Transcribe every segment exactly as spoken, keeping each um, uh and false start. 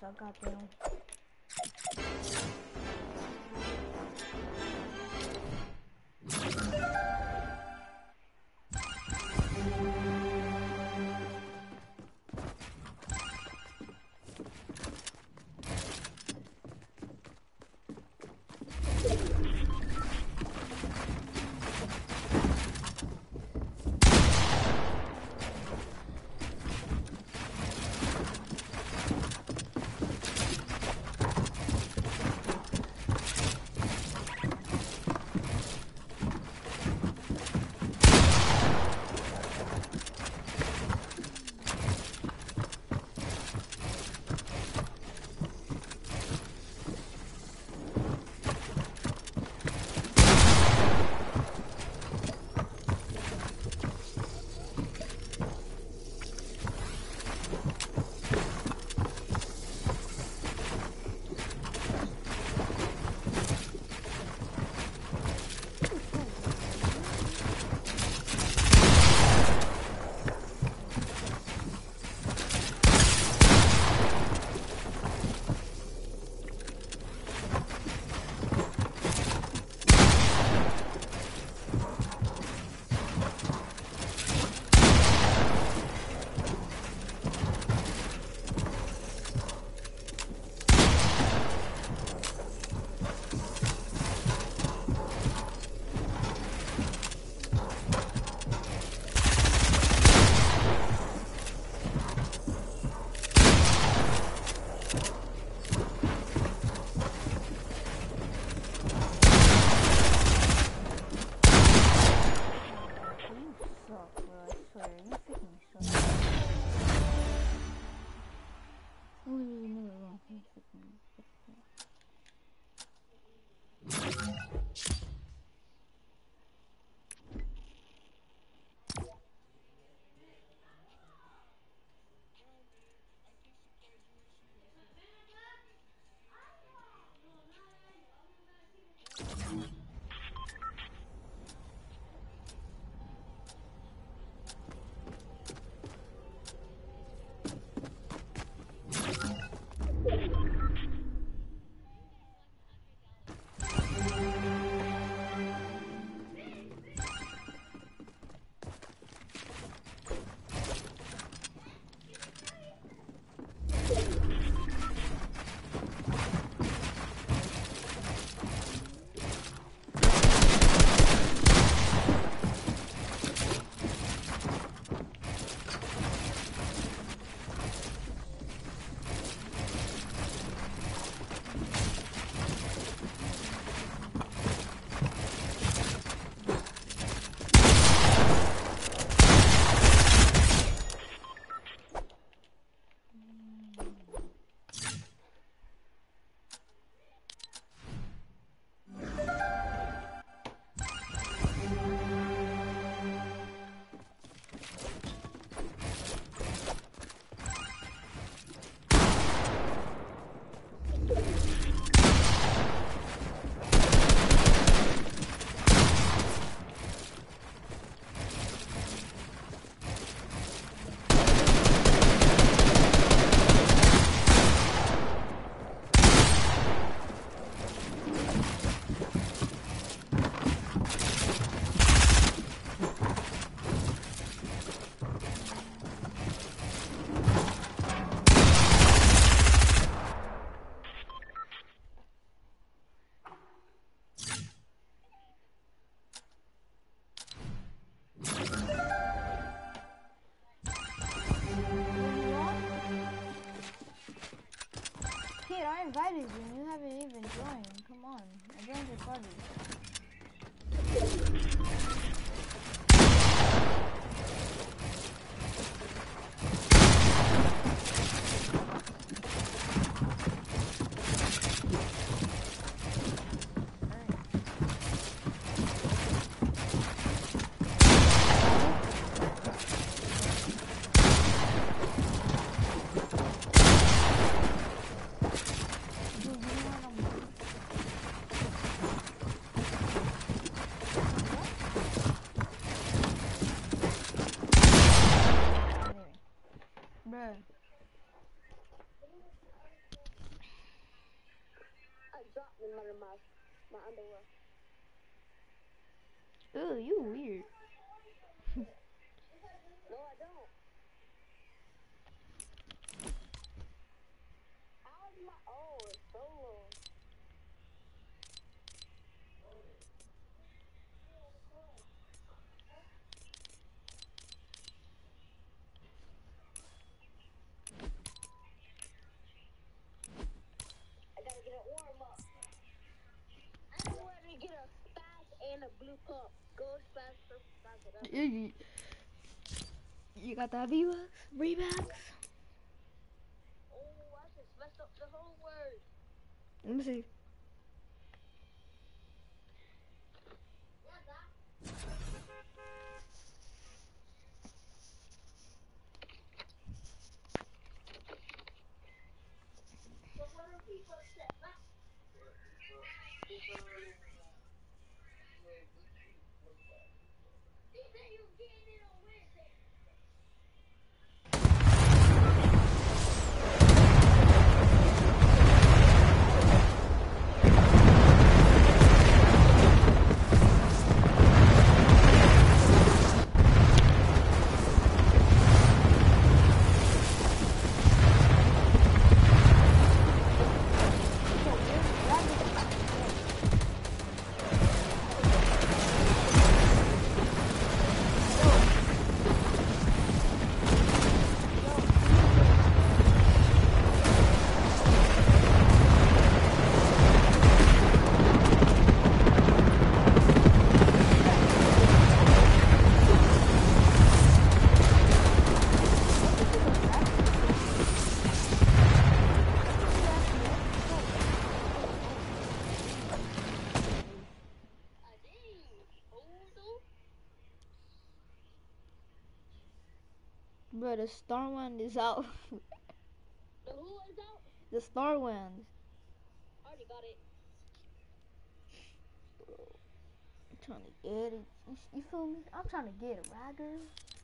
suck, goddamn. invited you and you haven't even joined. Come on, I joined your party. dropped in my mouth, my underwear. Ooh, you weird. No, I don't. How's my, oh, it's so low. I gotta get a warm up. I know where to get a spaz and a blue cup. Go spaz for spaz it up. You, you got that V-Bucks? Rebucks? Oh, I just messed up the whole word. Let me see. Bro, the Star One is out. The who is out? The Star One. Already got it. I'm trying to get it. You, you feel me? I'm trying to get it, right, girl?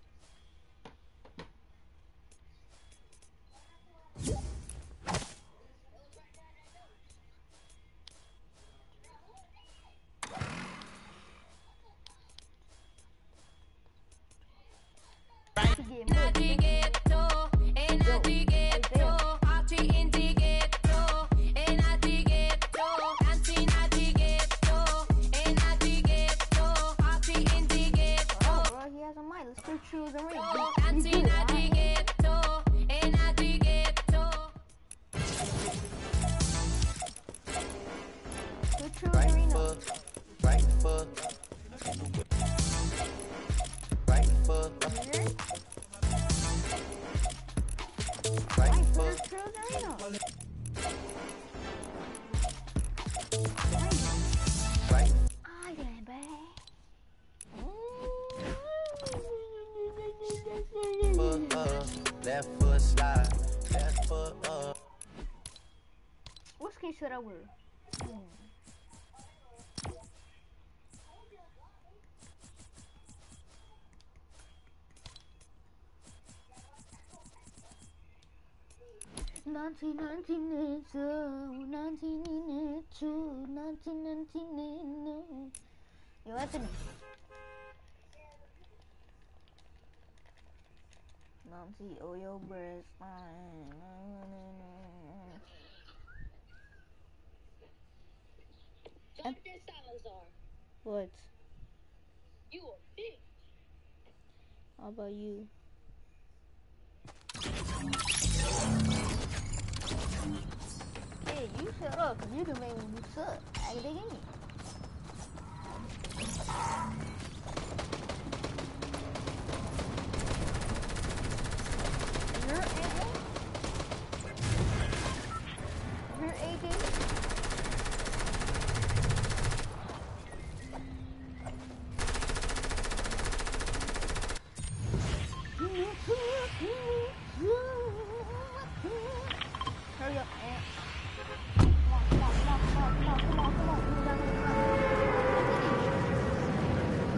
Left foot slide, left foot up. What skin should I wear? Hmm. nineteen ninety-two, nineteen ninety-two, nineteen ninety-two. Yo, Anthony. Nancy, oh your breast. Jonathan Salazar. What? You a bitch. How about you? Hey, you shut up, cause you can make me suck. I dig in. You're eighteen? You're eighteen? Hurry up, Ant. Come on, come on, come on, come on, come on, come on, come on. Move down, move down.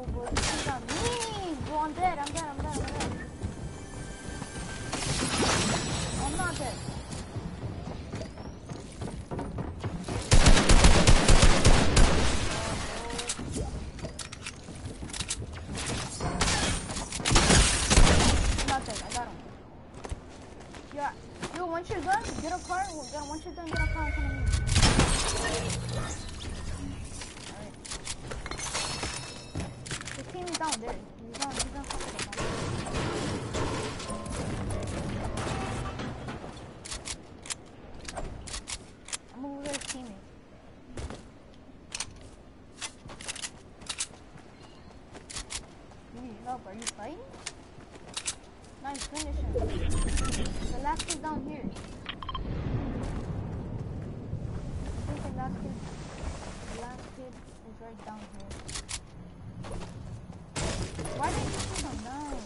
boys. He's on me. Bro, I'm dead. I'm dead. I'm dead. I'm dead. I'm not dead. I'm not dead. I got him. Yeah. Yo, once you're done, get a car. Once you're done, get a car and come in. Alright. His team is down there. He's down. He's down. Fuck it up. I'm over there teaming. You need help. Are you fighting? Nice, finish him. The last kid down here. I think the last kid, the last kid is right down here. Why didn't you shoot him down?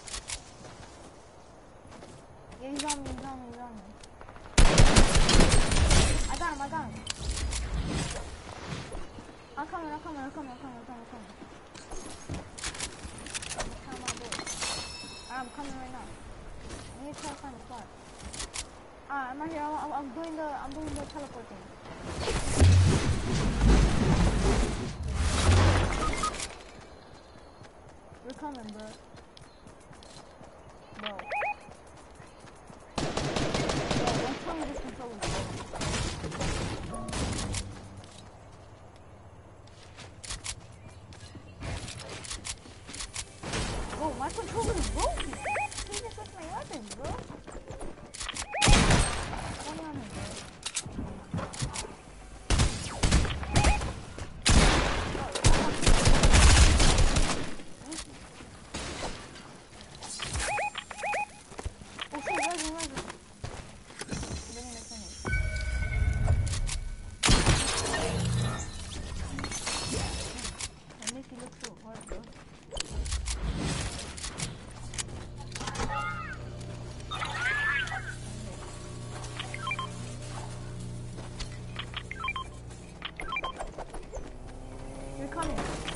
Yeah, he's on me, he's on me, he's on me. I got him, I got him. I'm coming, I'm coming, I'm coming, I'm coming, I'm coming, I'm coming. Count my boy. I'm coming right now. I need to try to find a spot. Ah, I'm right here. I'm, I'm doing the I'm doing the teleport thing. We're coming, bro. Bro. Bro, don't tell me this controller is broken. Bro, my controller is broken. He just took my weapons, bro. Come on, bro. Oh shit, rising, rising. Getting the finish. That makes you look so hard, bro. You're coming.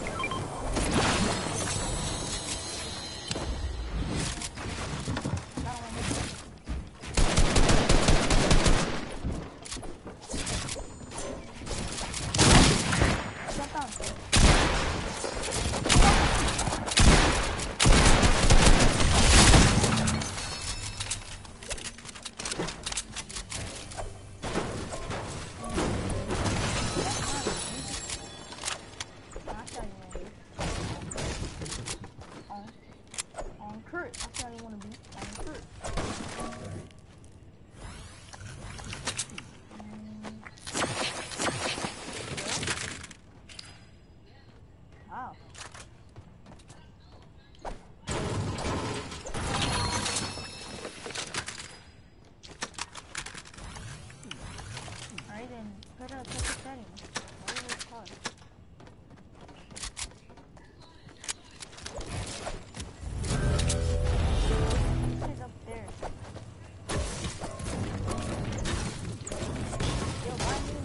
That one is it. Jump down. On Kurt, that's how you want to be. On Kurt. Mm. Wow. Alright then, put a put a setting. What is it called? He's up there. Yo, why are you?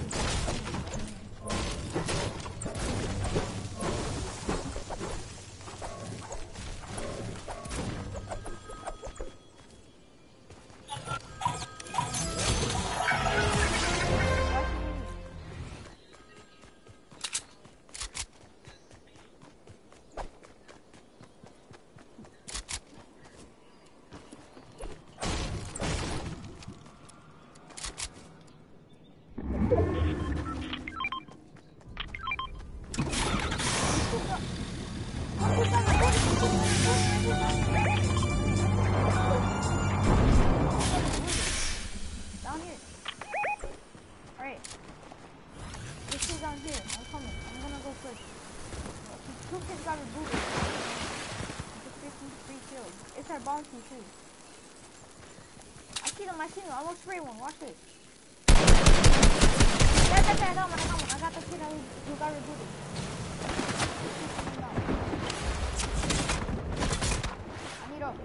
Down here. Alright. This is down here. I'm coming. I'm gonna go first. Two kids got rebooted. It's fifty-three kills. It's our bounty too. I see them, I see them. I'm gonna spray one. Watch this. Yeah, that's it. I got one. I got one. I got the kid who, who got rebooted. I need up.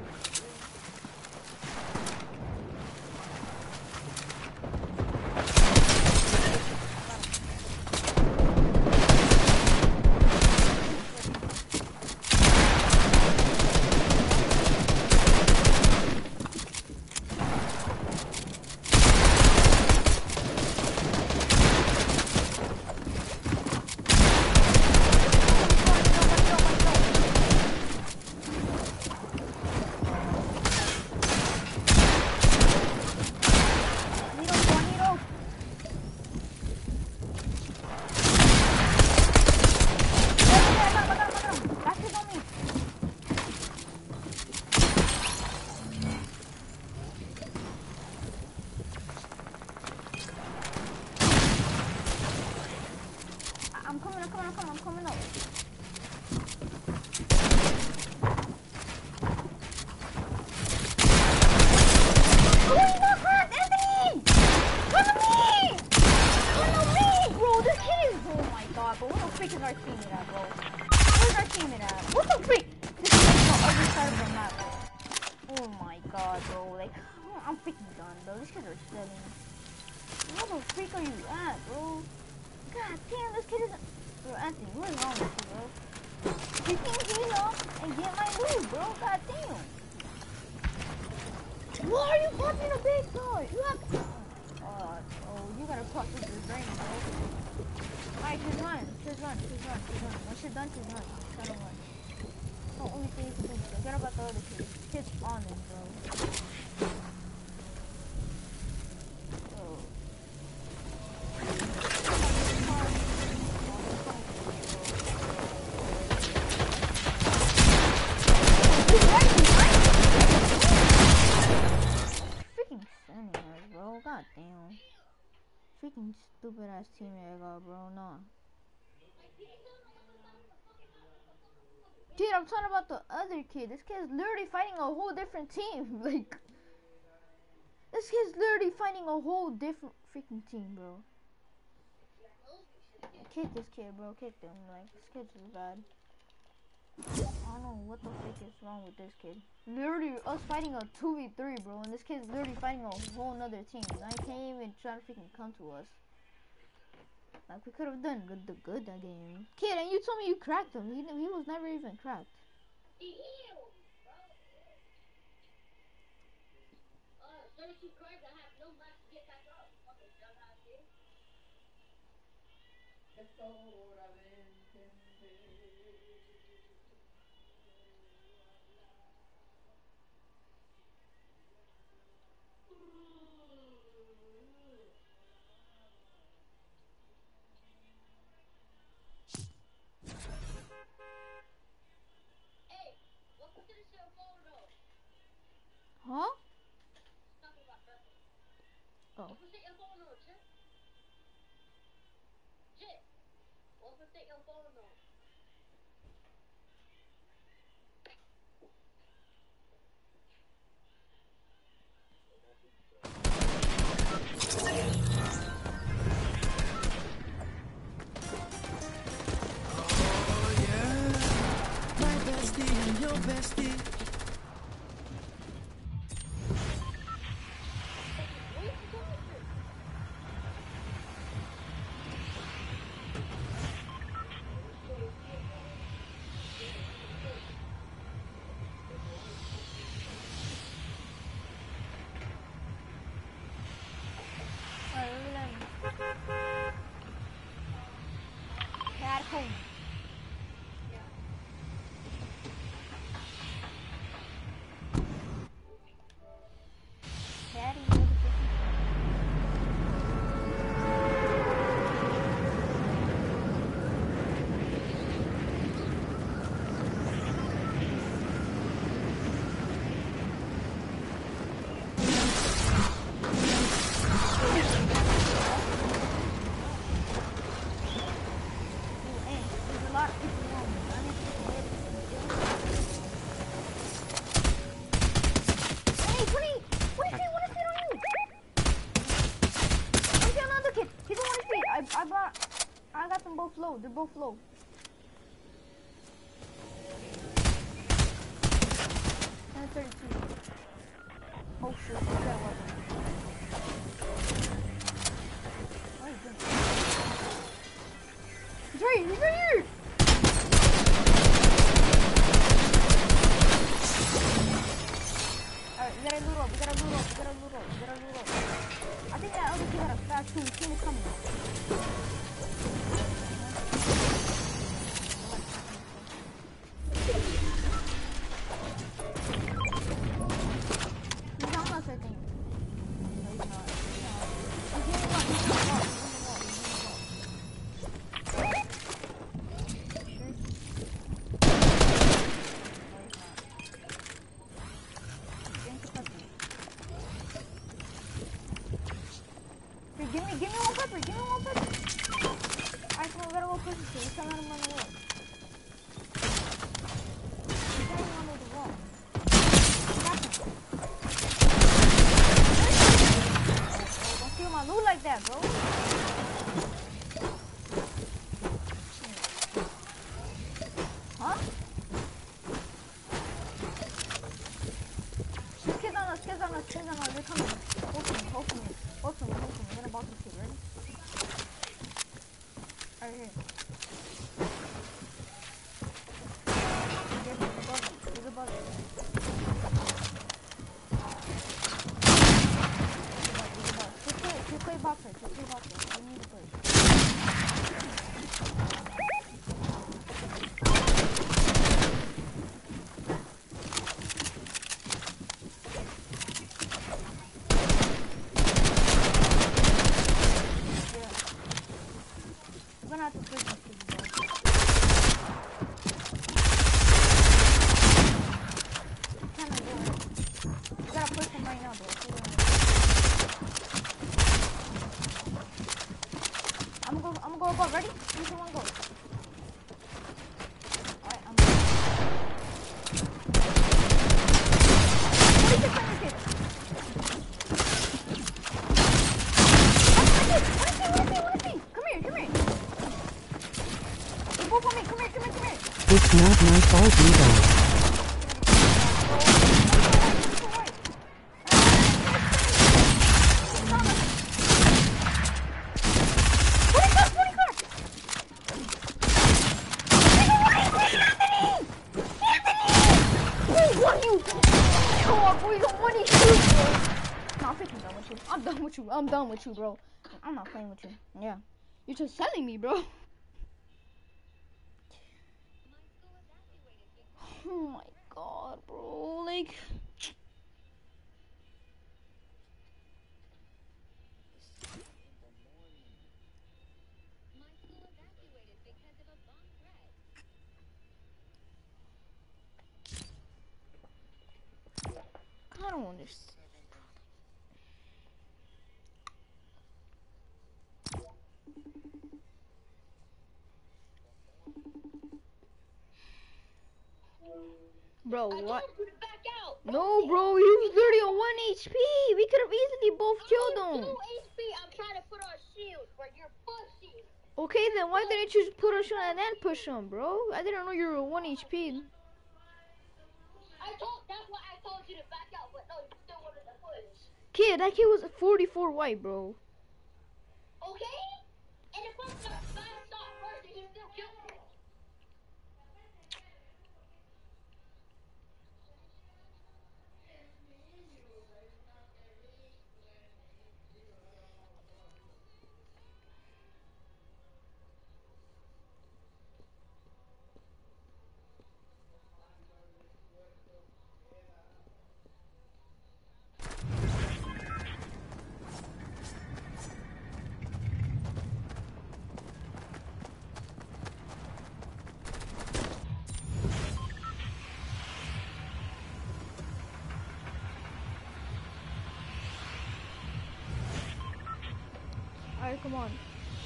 freaking done, bro. These kids are selling. What the freak are you at, bro? God damn, this kid isn't. Bro, Anthony, what is wrong with you, bro? You can't heal up and get my loot, bro. God damn. Why are you popping a big guy? You have. Uh, oh, you gotta process your brain, bro. Alright, choose one. Choose one. Choose one. Choose one. Once you're done, choose one. Gotta one. Oh, only thing you can do. Forget about the other kids. Kids spawning, bro. God damn. Freaking stupid ass team I got, bro. No. Dude, I'm talking about the other kid. This kid's literally fighting a whole different team. Like, this kid's literally fighting a whole different freaking team, bro. Kick this kid, bro. Kick them. Like, this kid's is bad. I don't know what the frick is wrong with this kid. Literally, us fighting a two v three, bro, and this kid's literally fighting a whole nother team. I can't even try to freaking come to us. Like, we could have done good, the good that game. Kid, and you told me you cracked him. He, he was never even cracked. He healed, bro. Uh, thirty-two cards, I have no match to get back up. Fucking dumbass kid. Hey, welcome to the cell phone though. Huh? Talking about nothing. Oh. Welcome to your phone though, Chip. Chip. Welcome to your phone though. I brought, I got them both low. They're both low. And thirty-two. Oh shit, I got one. What are you doing? He's right here, he's right here! Alright, we gotta loot up, we gotta loot up, we gotta loot up, we gotta loot up. I think that other kid had a fast two, he's coming. not my fault either. I'm done with you. I'm done with you, bro. I'm not playing with you. Yeah. You're just selling me, bro. Oh my god, bro. Like... I don't understand. Bro, I what? told you to back out. No, bro, he was literally on one H P. We could have easily both killed I'm him. two H P. I'm trying to put on shields, but you're pushing. Okay, then why didn't you just put on shield and then push him, bro? I didn't know you were one H P. I told. That's why I told you to back out, but no, you still wanted to push. Kid, that kid was forty-four white, bro. Okay? And if I'm the fast shot person, you still killed me. Alright, come on.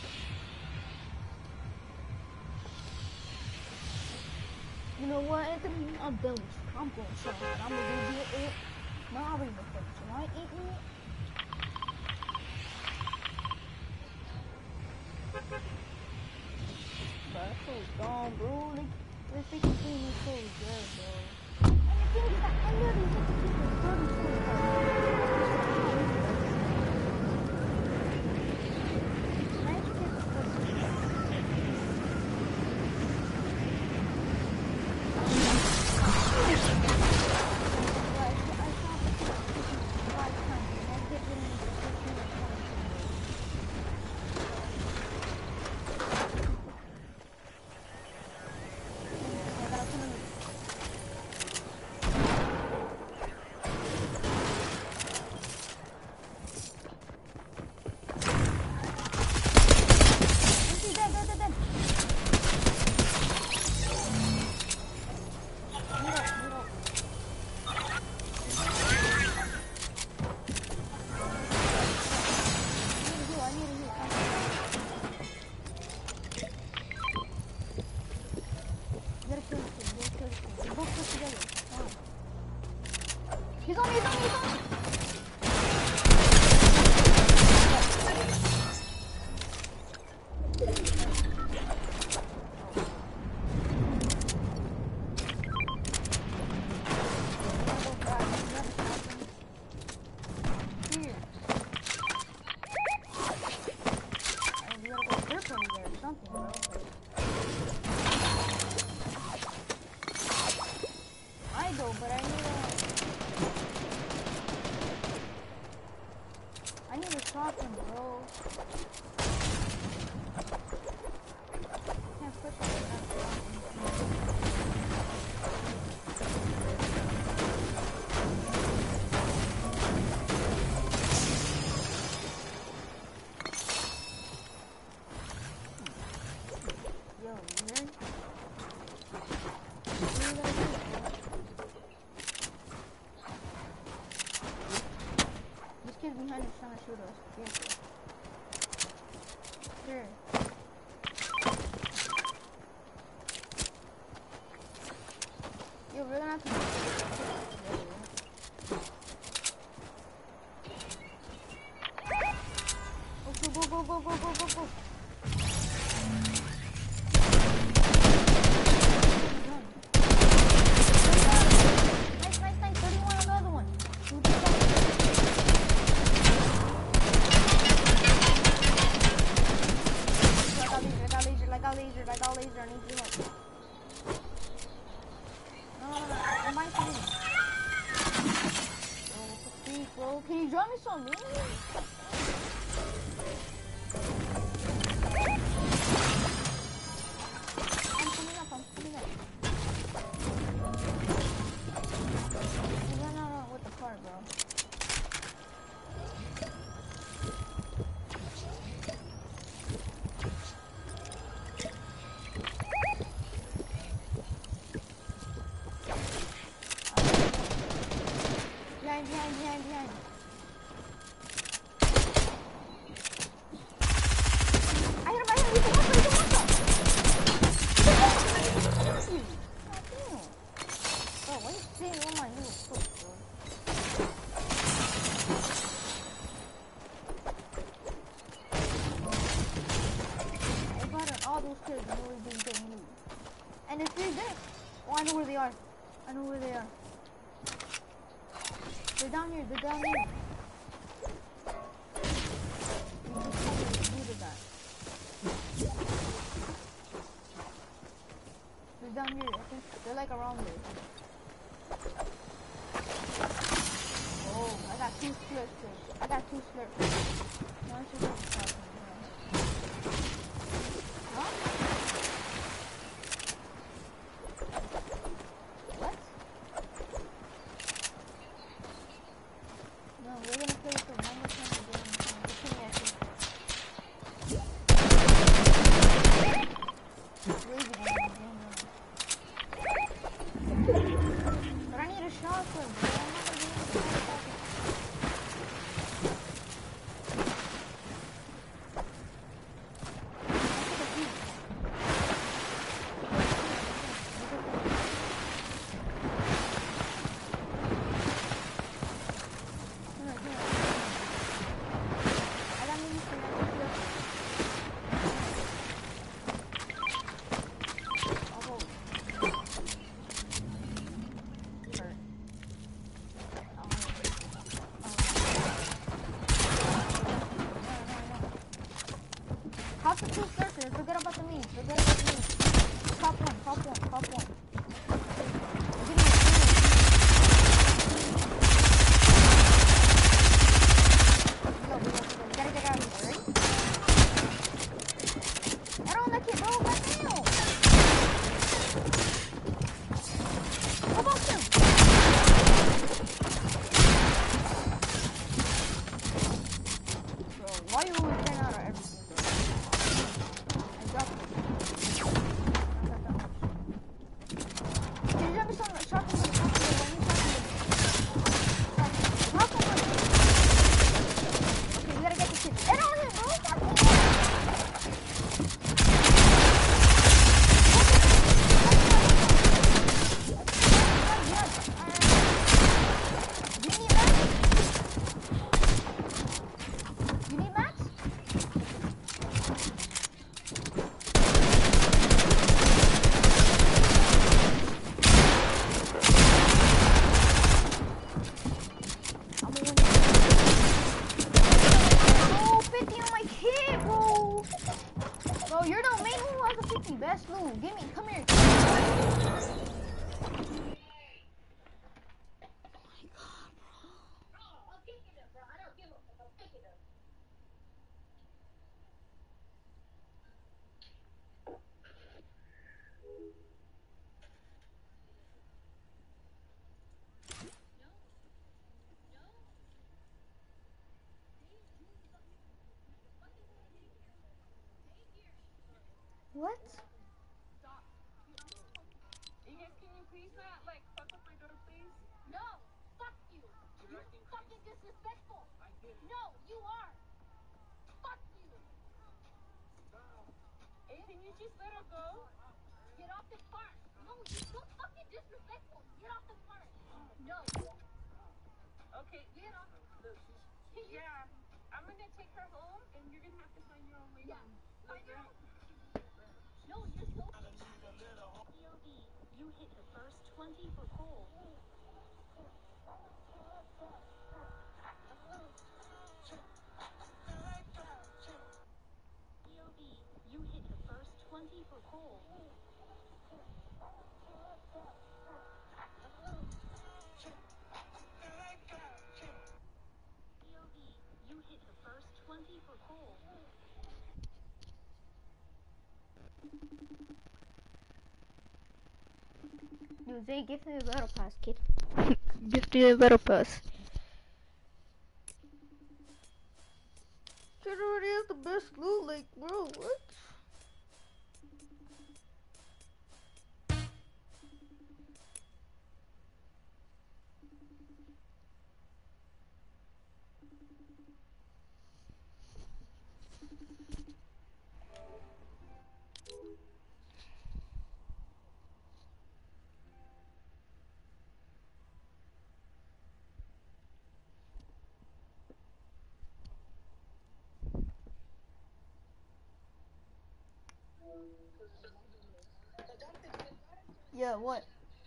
You know what, Anthony? I'm done with you. I'm going shot. I'm gonna go do it. No, I already know what you know. I ain't eating it. Bro, that's so dumb, bro. Like, this freaking team is so good, bro. And the thing is that I literally hit the people thirty-two times. He's on me, he's on me, he's on me! Here. I mean, we gotta go grip him there or something, bro. I go, but I need a... I need a shotgun, bro. Can't push it without shotgun. Yo, you heard? This kid's behind us trying to shoot us. Careful. Here. Yo, we're gonna have to... Okay, go, go, go, go, go, go, go. Run. on me? I'm coming up, I'm coming up. You ran out with the car, bro. Behind, behind, behind, behind. I hit him, I hit him, he's a monster, he's a monster! He's a monster! God damn. Bro, why are you saying all my little foot, bro? I got on all those kills and really didn't get me. And if they did, oh, I know where they are. I know where they are. They're down here, they're down here. You just told me to do to that. They're down here, I think they're like around there. Oh, I got two slurps. I got two slurps. No, I should have stopped me. Huh? What? No, we're gonna play for one more time again. We can walk in. Crazy game, but I need a shotgun, bro. I'm not gonna be able to find a How's the two circles? Forget about the memes. Forget about the memes. Top one, top one, top one. Give me a Go, go, go, go. We gotta get out of here, right? I don't like it, bro. Goddamn. How about them? Bro, why you always getting out of everything? Best loot. Give me, come here. What? Stop. You guys, can you please not, like, fuck up my daughter, please? No! Fuck you! You're fucking disrespectful! No, you are! Fuck you! Hey, can you just let her go? Get off the cart! No, you're so fucking disrespectful! Get off the cart! No! Okay, get off. Yeah, I'm gonna take her home, and you're gonna have to find your own way home. Find your own. No, you're so... P O V, you hit the first twenty for coal. P O V, you hit the first twenty for coal. P O V, Yo, Zay, give me the battle pass, kid. Give me the battle pass. Kid already has the best loot, like, bro, what? Yeah, what?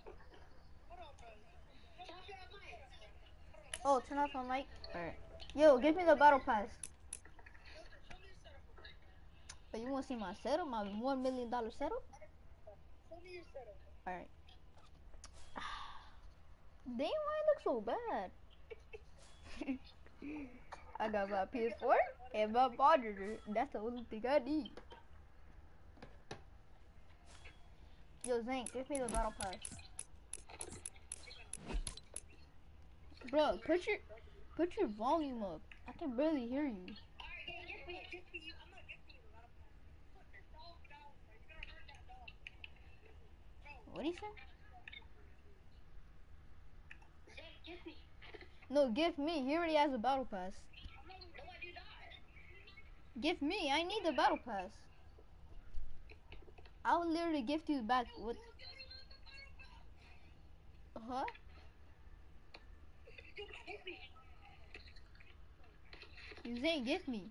Oh, turn off my mic? Alright. Yo, give me the battle pass. But you wanna see my setup? My one million dollar setup? Alright. Damn, why it look so bad? I got my P S four and my monitor. That's the only thing I need. Yo, Zank, give me the battle pass. Bro, put your put your volume up. I can barely hear you. What do you say? No, give me. He already has a battle pass. Give me. I need the battle pass. I'll literally gift you back. What? Huh? You saying gift me?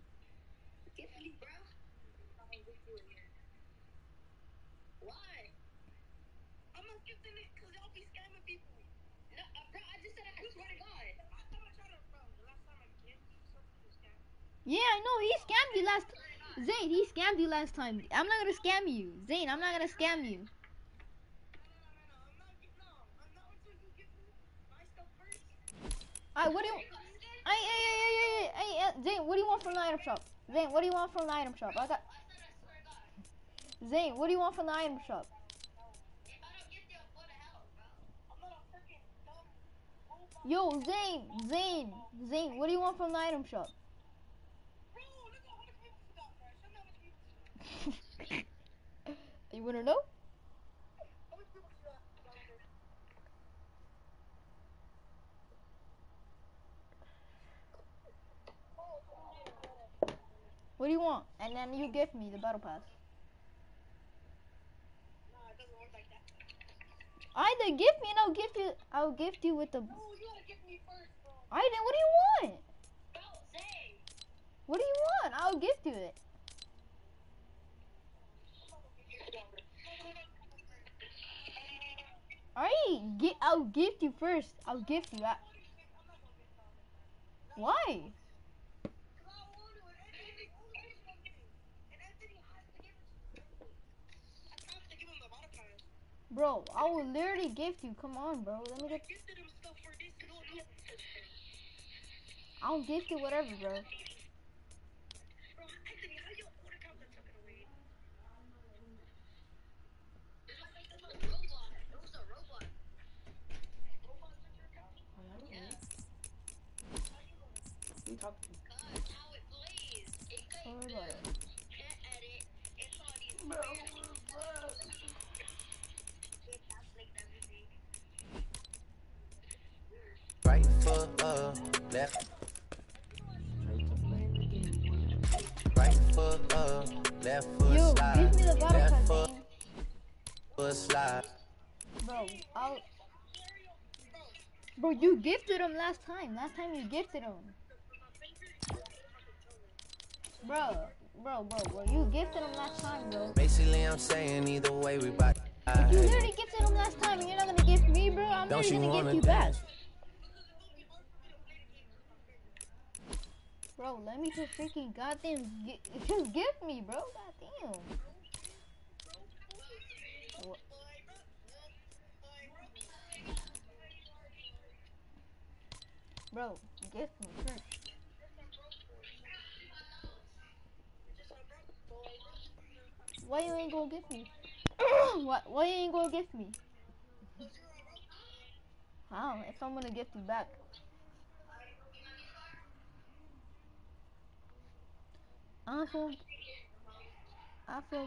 Yeah, I know. He scammed you last. Zane, he scammed you last time. I'm not gonna scam you. Zane, I'm not gonna scam you. Alright, what do you? Hey, hey, hey, hey, hey, hey, hey, Zane, what do you want from the item shop? Zane, what do you want from the item shop? I got. Zane, what do you want from the item shop? Yo, Zane, Zane, Zane, what do you want from the item shop? You wanna know? What do you want? And then you gift me the battle pass. Either gift me and I'll gift you. I'll gift you with the. Alright, then what do you want? What do you want? I'll gift you it. Alright, get. I'll gift you first. I'll gift you. I, why? Bro, I will literally gift you. Come on, bro. Let me get. I'll gift you whatever, bro. Sorry about it. Right foot up, left. Right foot up, left foot Yo, slide. give me the battle Left pass, foot, man. foot slide. Bro, I'll. Bro, you gifted him last time. Last time you gifted him. Bro, bro, bro, bro. You gifted him last time, bro. Basically, I'm saying either way we bout to But you die. literally gifted him last time and you're not gonna gift me, bro. I'm Don't literally you gonna gift wanna you back. dance? Bro, let me just freaking goddamn gi- just gift me, bro. Goddamn. What? Bro, gift me first. Why you ain't gonna gift me? Why, why you ain't gonna gift me? How? If I'm gonna gift you back. I feel. I feel.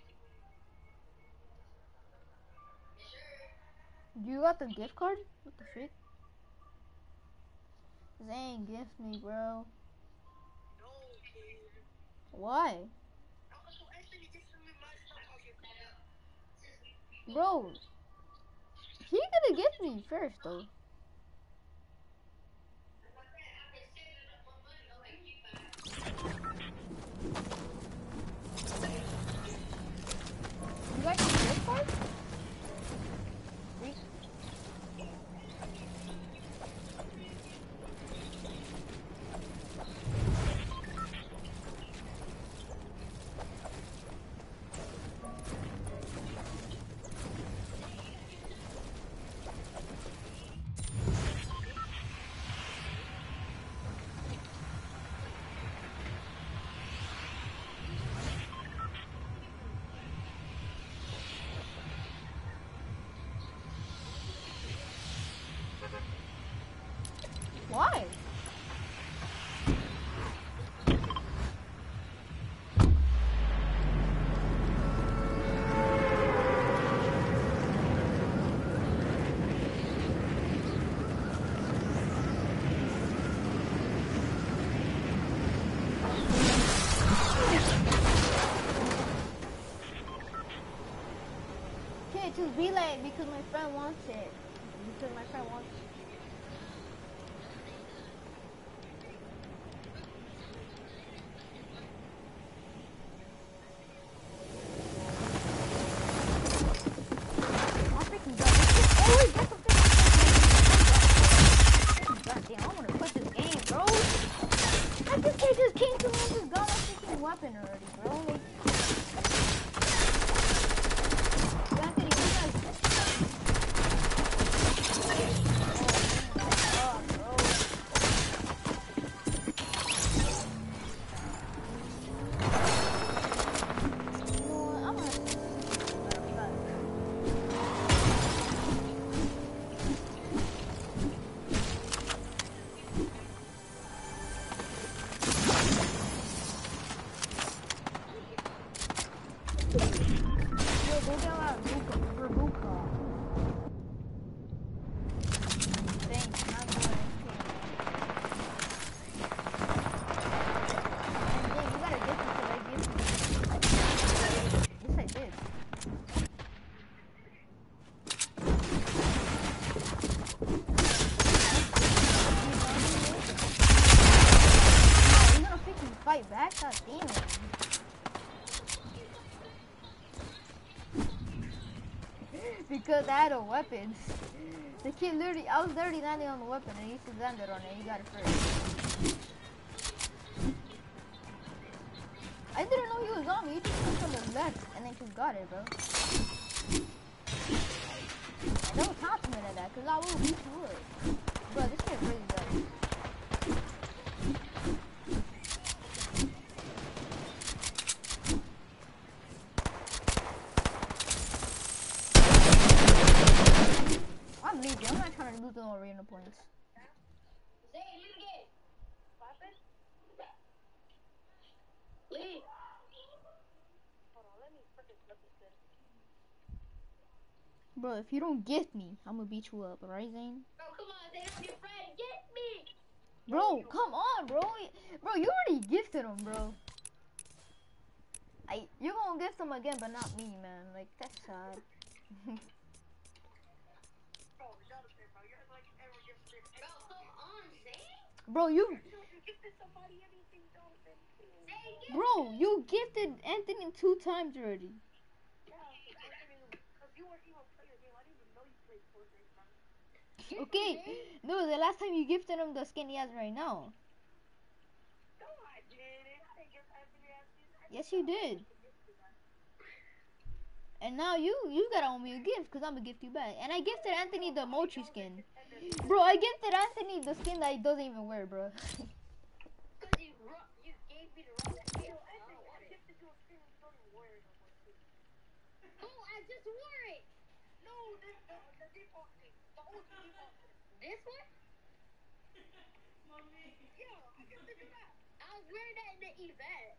You got the gift card? What the shit? Zane, gift me, bro. Why? Bro, he gonna gift me first, though. You got the gift card? Wait. Why? Okay, just be late because my friend wants it. Because my friend wants it. I'm freaking done. Oh, wait, that's a freaking God damn, I want to quit this game, bro. I just can't just came to me and just got a freaking weapon already, bro. Like, Anthony, you guys. Oh, bro. You know what? I'm gonna have to. Yo, go get out of Buka for Buka. Thanks, I'm going to. And then you gotta get this because I gave you. Yes, I did. You're gonna freaking fight back? God damn it. Because I had a weapon. The kid literally, I was literally landing on the weapon and he just landed on it. He got it first. I didn't know he was on me. He just went from the left and then just got it, bro. And don't talk to me like that because I will beat you up. Bro, this kid really does. I'm leaving. I'm not trying to lose no arena points. Zay, leave again. What happened? Leave. Hold on, let me freaking flip this thing. Bro, if you don't get me, I'm gonna beat you up, right, Zane? Bro, come on, Zay, I'm your friend. Get me. Bro, come on, bro. Bro, you already gifted him, bro. I, you gonna gift him again, but not me, man. Like, that's sad. Bro, come on, Zay. Bro, you, Gifted somebody anything, Jonathan. Zay, get bro, you gifted Anthony two times already. because you weren't even playing the game. I didn't even know you played Fortnite, man. Okay, no, the last time you gifted him the skin he has right now. No, I didn't. I didn't gift Anthony Anthony. Yes, you did. And now you, you gotta owe me a gift, because I'm gonna gift you back. And I gifted Anthony the Mochi skin. Bro, I gifted Anthony the skin that he doesn't even wear, bro. Because you, you gave me the wrong skin. I gifted you a skin and you don't even wear it no more. Oh, I just wore it. No, the, the, the This one? Yeah, I can do that. I was wearing that in the event.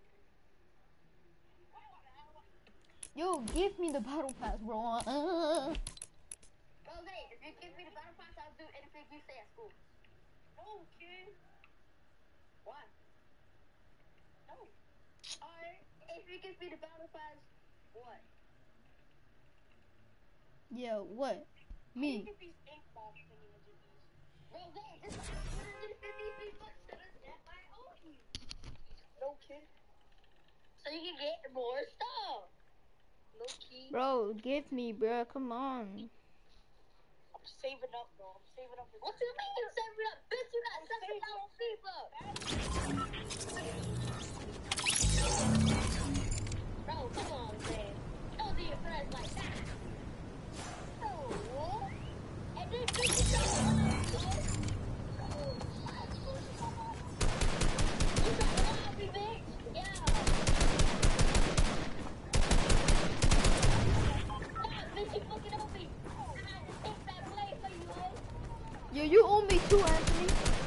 Yo, give me the battle pass, bro. Uh. Okay, if you give me the battle pass, I'll do anything you say at school. No, kid. Why? No. Alright, if you give me the battle pass, what? Yeah, what? Me. Get these ink balls thingy-majiggies. Bro, wait, this is one hundred fifty-three bucks to the that I owe you. No, kid. So you can get more stuff. No, kid. Bro, give me, bro. Come on. I'm saving up, bro. I'm saving up. What you mean you saving up? Bitch, you got seven thousand people. Bro, come on, man. Don't do your friends like that. No. And then bitch, you got lives, bro. You got robbed me, bitch. Yeah. Nah, bitch, you fucking owe me. I had to take that blade for you, eh? Yo, you owe me too, Anthony.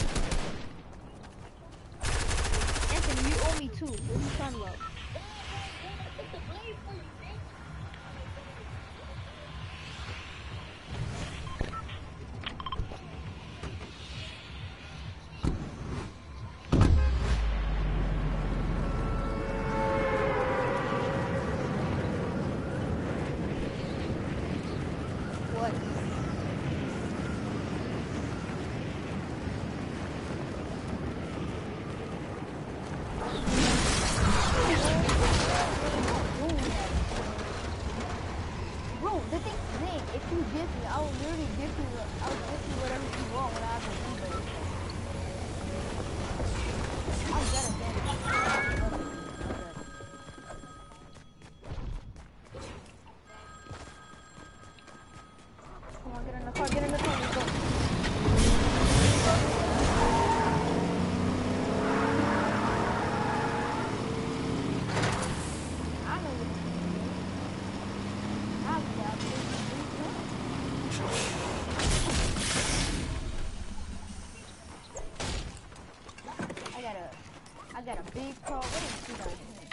Anthony, you owe me too. What are you talking about? What? Bro, the thing, thing, if you give me, I'll literally give you, I'll give you whatever you want when I have a number. I'll get it, then. Come on, get in the car, get in the car, let's go. I know what to do. I'll be out there. I got a, I got a big car. What is she down here?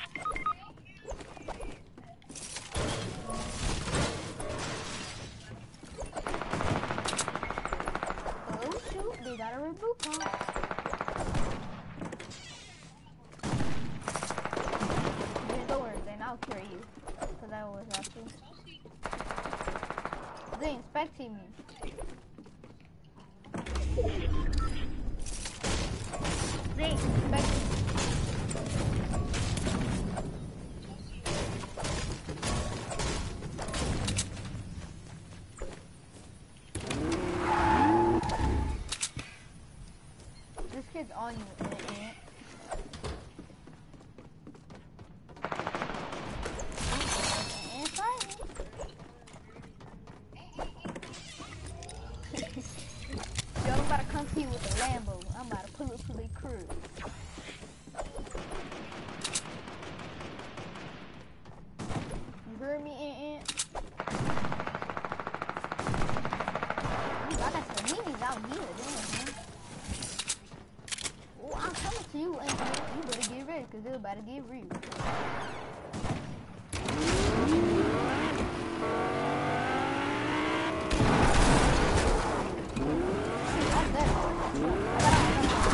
Oh shoot, they got a reboot car. Then don't worry, then I'll carry you. Cause I always have to. They inspecting me. They inspecting me. This kid's on you, Ant. Ant. Ant fighting. Yo, I'm about to come to you with a Lambo. I'm about to pull up to the crew. You heard me, Ant Ant? Ooh, I got some minis out here, damn, man. Oh, I'm coming to you, Ant Ant. You better get ready, because they're about to get real. That's that. I got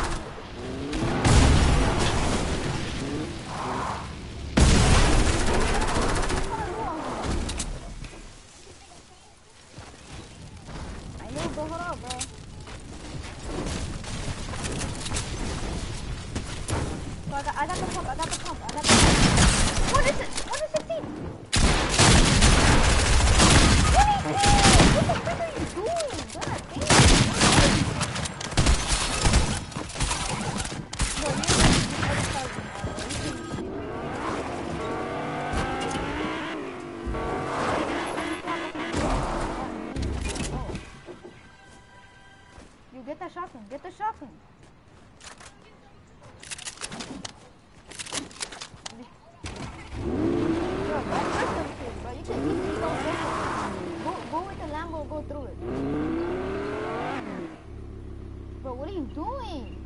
I know, but hold on, bro. So I got, I got the pump, I got the pump, I got the pump. What is it? What is it? What is it? What the frick are you doing? God damn. No, you need to other cars in order. You can- Oh. You get that shotgun, get the shotgun. Bro, don't push them kids, bro. You can easily go through it. Go, go with the Lambo, go through it. Bro, what are you doing?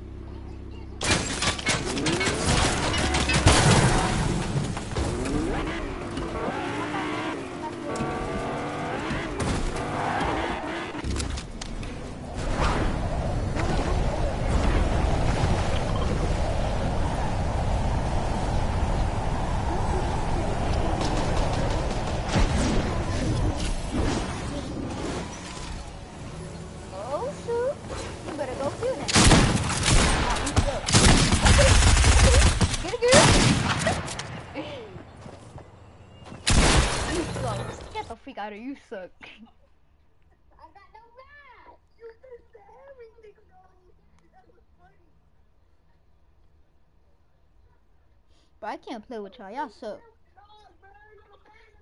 Oh shoot! You better go shoot now. Ah, you suck. Get it, get it. You suck. Get the freak out of here. You suck. I got no rap. You missed everything, bro. That was funny. But I can't play with y'all. Y'all suck. No, bro. You're the best.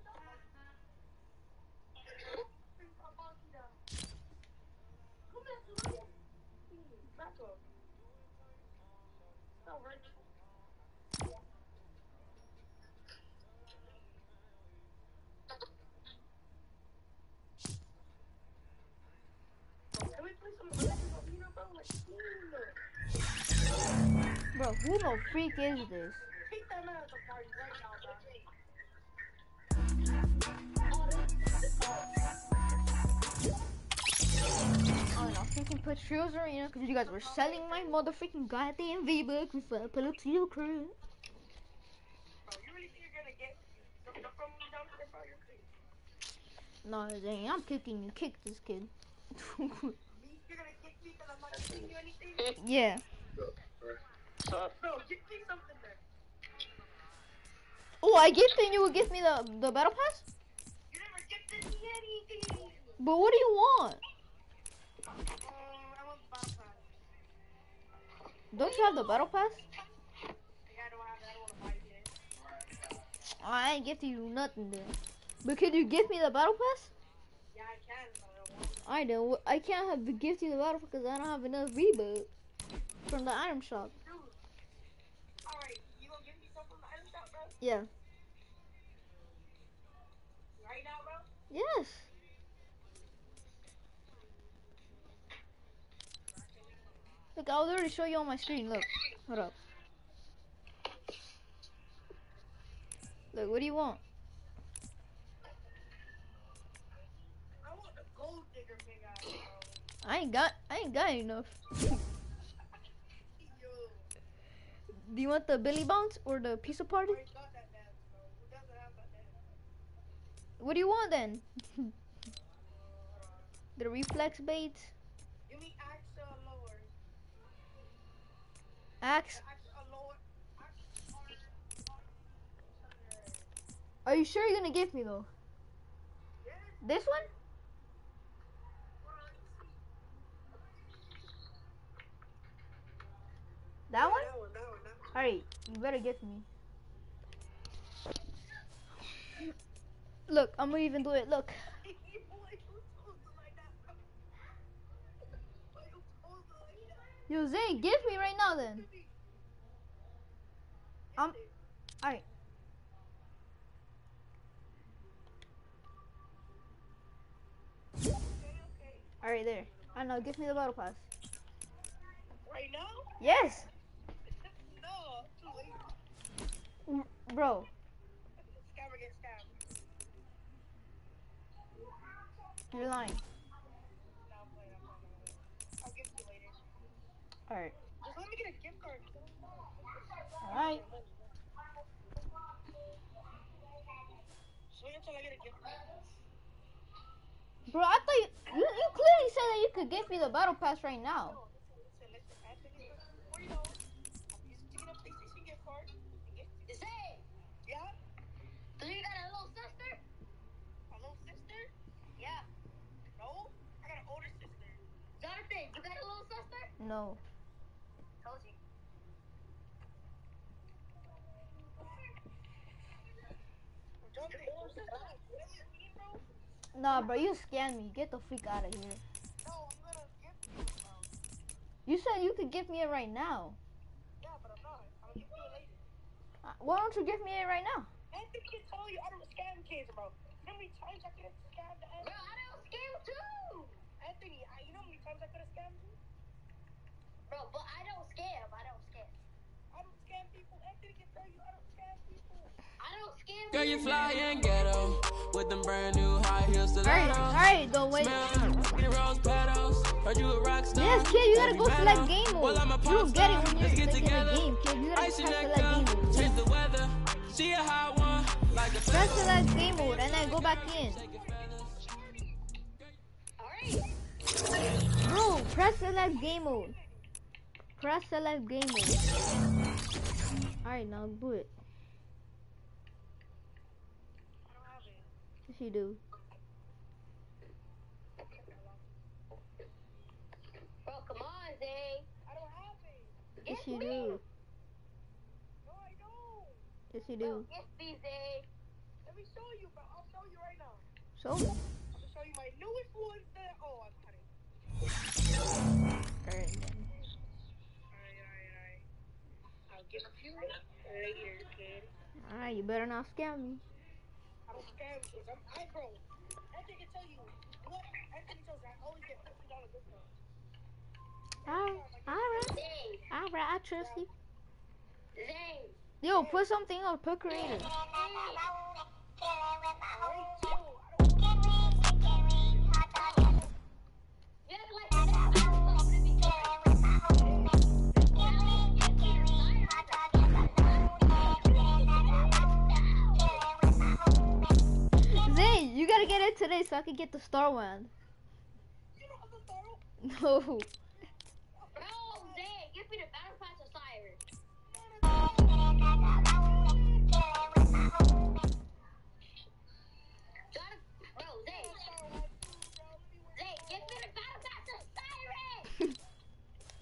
Come here, Julian. Back up. No, right. Can we play some other people, bro? Like, ooh. Bro, who the freak is this? Kick that man at the party right now, bro. Oh no, freaking put Trios Arena because you guys were selling my motherfucking goddamn V-Bucks before I pull up to your crew. Bro, you really think you're gonna get something from me down there, bro? You're crazy. No, Zane, I'm kicking you. Kick this kid. Me? You're gonna kick me because I'm not giving you anything? Yeah. Bro, give me something there. Oh, I gifted you would give me the, the battle pass? You never gifted me anything. But what do you want? Um, I want the battle pass. Don't you have the battle pass? Yeah, I don't have it. I don't want to buy it yet. I ain't gifting you nothing then. But could you give me the battle pass? Yeah, I can, but I don't want it. I don't. I can't have gift you the battle pass because I don't have enough V-Bucks from the item shop. Dude. Alright, you gonna give me something from the item shop, bro? Yeah. Right now, bro? Yes. Look, I'll literally show you on my screen. Look. Hold up. Look, what do you want? I want the gold digger big ass, bro. I ain't got. I ain't got enough. Yo. Do you want the Billy Bounce or the Pizza Party? I already got that dance, bro. Who doesn't have that dance? What do you want then? The reflex baits, Give me axe uh, lower. axe. Axe uh, lower. Axe uh, Are you sure you're gonna give me though? yeah. This one? That one? That one, that one, that one. Alright, you better give me. Look, I'm gonna even do it. Look. Boy, you told it like that, bro. Boy, you told it like that. Yo, Zane, give me right now then. Um, alright. Okay, okay. Alright, there. I know, give me the battle pass. Right now? Yes! No, too late. R- Bro, Scammer get scammed. you're lying. No, I'm playing, I'm playing, I'm playing. I'll give it to you later. Alright. Just let me get a gift card. Alright. Just wait until I get a gift card. Bro, I thought you, you, you clearly said that you could give me the battle pass right now. Listen, listen, Anthony, before you know, I'm used to get a PlayStation gift card and gift you. Say, Yeah? so you got a little sister? My little sister? Yeah. No? I got an older sister. Jonathan, you got a little sister? No. Told you. Jonathan, your older sister? What do you mean, bro? Nah, bro, you scammed me. Get the freak out of here. No, I'm gonna gift you it now. You said you could give me it right now. Yeah, but I'm not. I'm gonna give you it later. Uh, Why don't you give me it right now? Anthony can tell you I don't scam kids, bro. You know how many times I could have scammed the Bro, Anthony? I don't scam too. Anthony, I, you know how many times I could have scammed you? Bro, but I don't scam. I don't scam. I don't scam people. Anthony can tell you I don't scam people. I don't scam Girl, you people. fly and ghetto with them brand new high heels Alright, stilettos. alright, though, wait. Smell rose petals. Heard you a rock star. Yes, kid, you gotta go Every select metal. game mode. Well, I'm a You pop don't get it star. when you're Let's get thinking together. a game, kid. You gotta Ice press your neck select game down. mode. Change the weather. She a hot one. Like a Press select game mode and then go back in. Alright. Bro, press select game mode. Press select game mode. Alright, now do it. I don't have it. Yes, you do. Bro, come on, Zay. I don't have it. Yes, Get you me. do. No, I don't. Yes, you Bro, do. get me, Zay. Let me show you, bro. I'll show you right now. Show me. I'm gonna show you my newest one that. Oh, I got it. Alright, then. Alright, alright, alright. I'll give it to you later, kid. Alright, you better not scam me. I don't scam kids. I'm, I, bro. Anthony can tell you. What? Anthony tells you I always get fifty dollars discount. Alright, alright. Zay. Alright, I trust you. Zay. Yo, put something else, put creative. You act like that. I was hoping to be Zay, you gotta get it today so I can get the star one. You know how to throw? No. Bro, Zay, give me the battle pass of Siren. Gotta, bro, Zay. Zay, give me the battle pass of Siren. I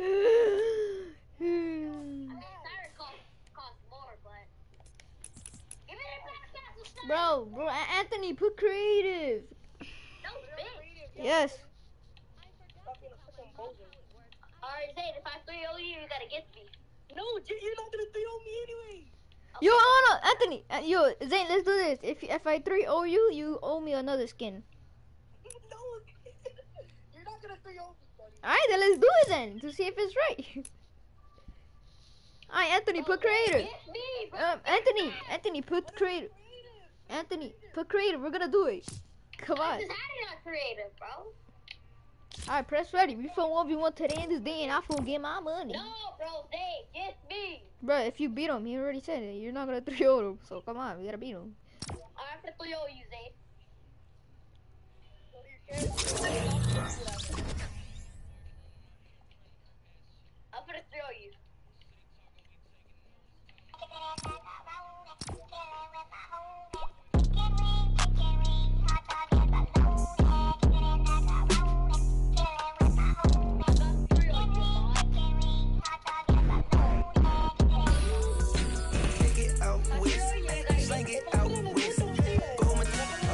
mean, Siren costs cost more, but give me the battle pass of Siren. Bro, bro, A- Anthony, put creative. No, bitch. Yes. Stop being a freaking bozo. Alright, Zay, if I three oh you, you gotta get me. No, J- you're not gonna three on me anyway. Yo, oh no, Anthony, uh, yo, Zane, let's do this. If if I three owe you, you owe me another skin. No, you're not gonna three on me, buddy. Alright, then let's do it then to see if it's right. Alright, Anthony, put creative. Get me, bro. Um, Anthony, Anthony, put creative. Anthony, put creative. We're gonna do it. Come on. This is how not creative, bro. Alright, press ready. We from one v one today in this day, and I gonna get my money. No, bro, Zay, get me. Bro, if you beat him, he already said it. You're not gonna three oh him. So come on, we gotta beat him. I'm for three oh you, Zay. I'm for three oh you. Take it out with, slang it out with. Go my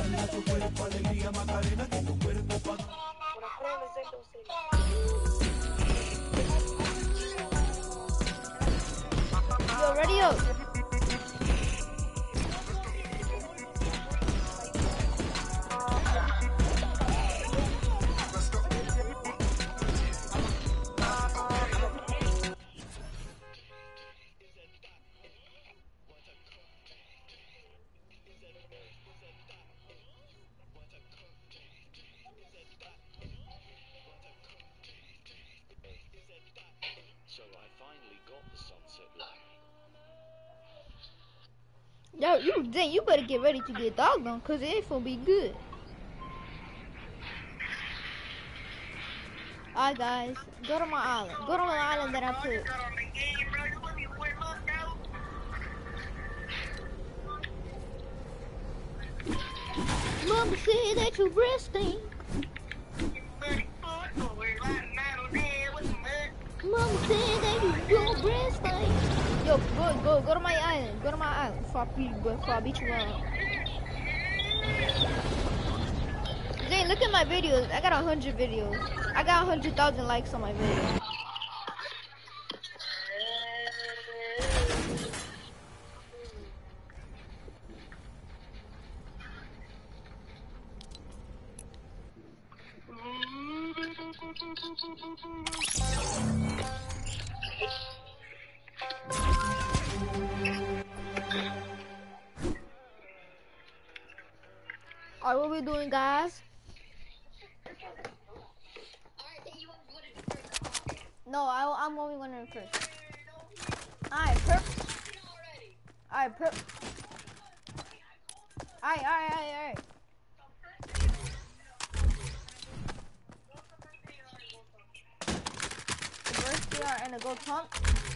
Yo, ready up. So I finally got the sunset lamp. Yo, you, Zane, you better get ready to get dogged on, cause it ain't gonna be good. Alright, guys, go to my island. Go to my island that I took. Mama said that your breast stink. Mama said that you your breast stink. Yo, go, go, go to my island. Go to my island before I beat you, before I beat you up. Zane, look at my videos. I got a hundred videos. I got a hundred thousand likes on my video. Alright, what we doing, guys? Alright, then you want to do it first. No, I, I'm only going to first. Alright, perp. Alright, perp. Alright, alright, alright, alright. First we are in a gold pump.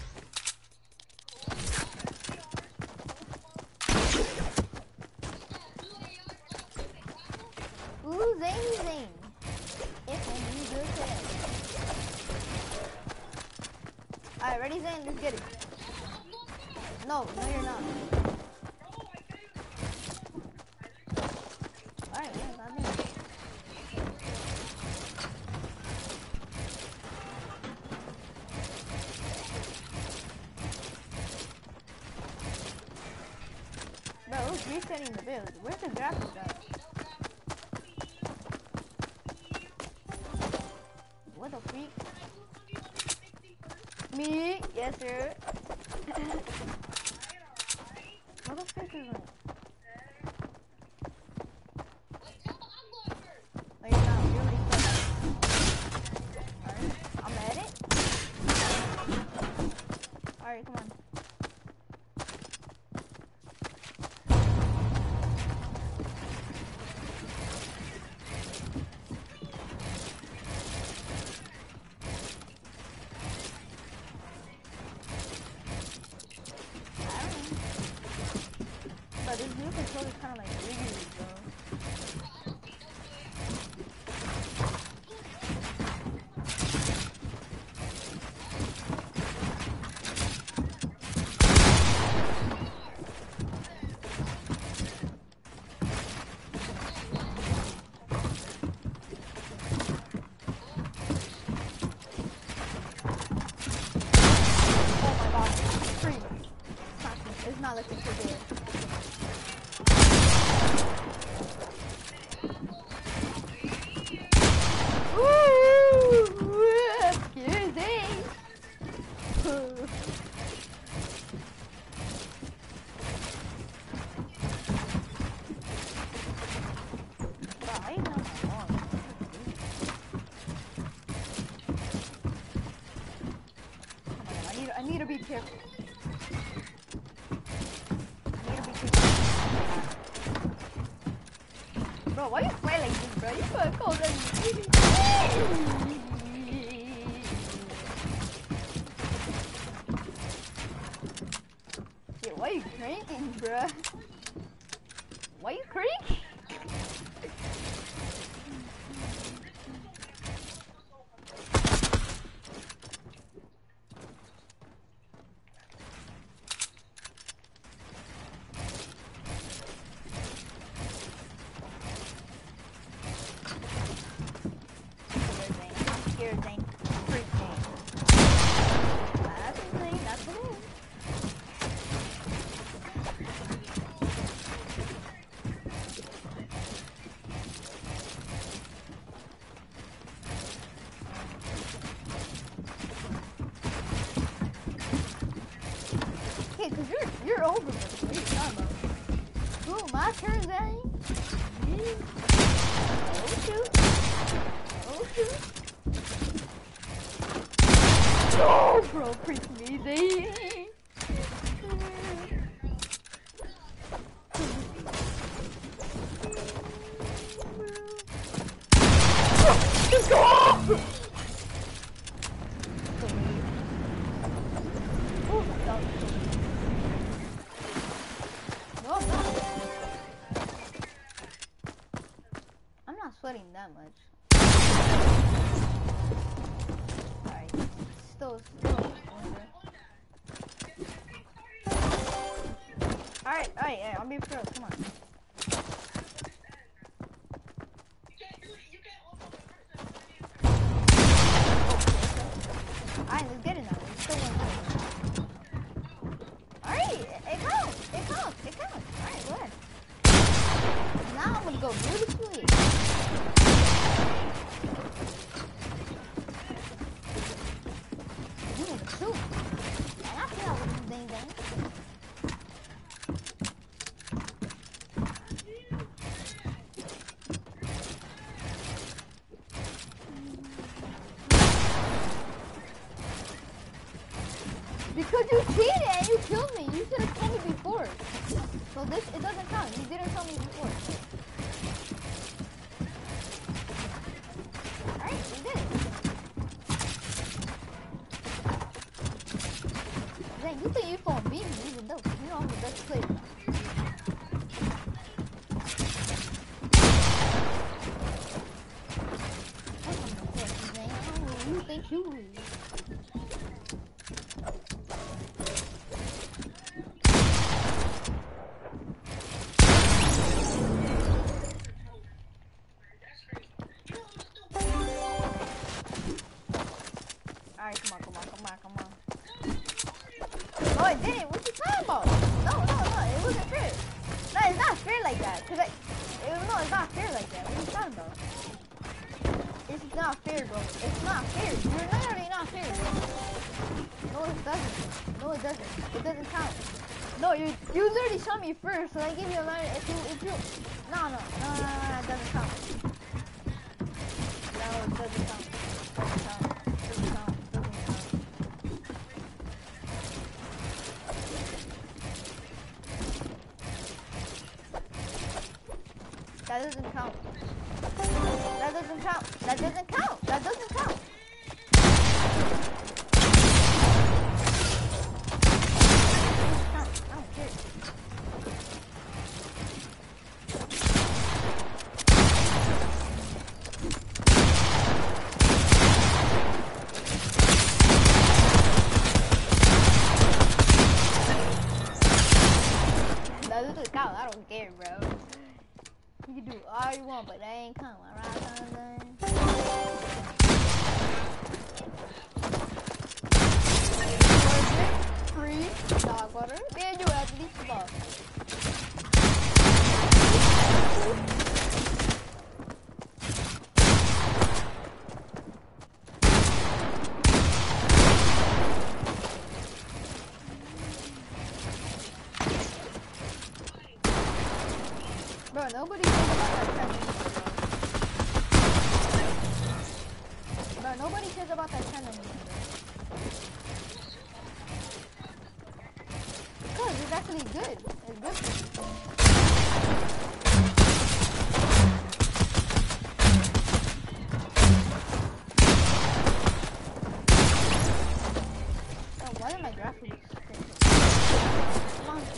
Ooh, zany zane. If only you good head. Alright, ready, Zane? Let's get it. No, no, you're not. Alright, yeah, I think. Bro, who's resetting the build? Where's the graphics at? What the freak? Me? Yes, sir. What the freak is it? No, you're not. You're already stuck. Alright, I'm at it. Alright, come on. But this new controller is kind of like weird, bro. Oh my god, it's free. It's not, it's not looking so good. I need to be careful. I need to be careful. Bro, why you play like this, bro? You put a cold Yeah, why you cranking, bro? Why you cranking? Cause you're you're over this. What are you talking about? Ooh, my turn, Zane. Yeah. Oh shoot. Oh shoot. Oh, bro, freak me, Zane. Just go off! Oh, no. No, no. I'm not sweating that much. Alright. Still, still. Alright, alright, yeah, I'll be pro. Come on. Alright, let's get it now. It's still one. Alright, it counts. It counts. It counts. Alright, go ahead. Now I'm gonna go beautifully. You wanna shoot. Because you cheated and you killed me. You should have told me before. So this, it doesn't count. You didn't tell me before. Alright, you did. Dang, you think you're gonna beat me even though you know I'm the best player. You think you lose. Alright, come on, come on, come on, come on. No, it didn't. What you talking about? No, no, no, it wasn't fair. No, it's not fair like that. Cause I, it, no, it's not fair like that. What are you talking about? It's not fair, bro. It's not fair. You're literally not fair, bro. No, it doesn't. No, it doesn't. It doesn't count. No, you you literally shot me first, so I give you a line. If you if you no no no no no, no it doesn't count. No, it doesn't count. It doesn't count. It doesn't count. It doesn't count. That doesn't count. That doesn't count. That doesn't count. That doesn't count. I don't care. That doesn't count. I don't care, bro. You can do all you want, but that ain't coming, right? Free dog water. Man, you have to leave the ball. Bro, nobody cares about that ten anymore, bro. Bro, nobody cares about that ten anymore, bro. Because it's actually good. It's good for you. Oh, why did my graphics? Come on.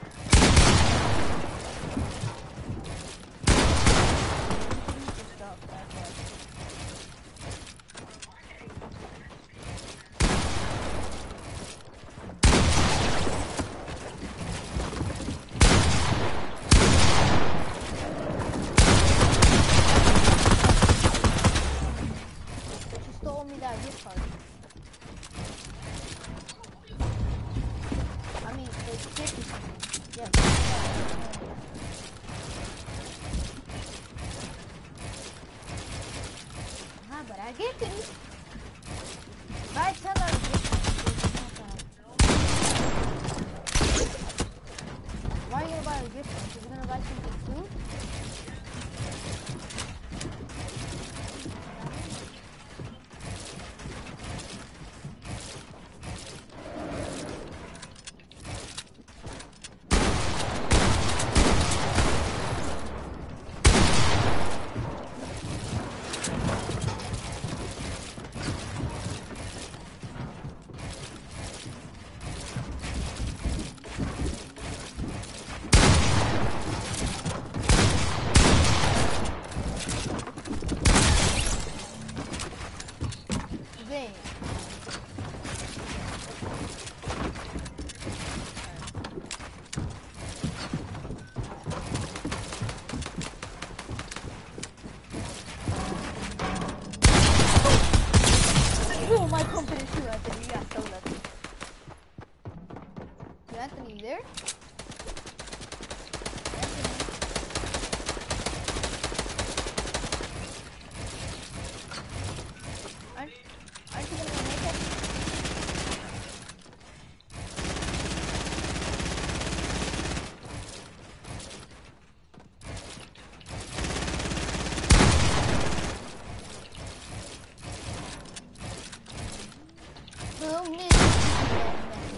There? Aren't, aren't you gonna make it? Boom,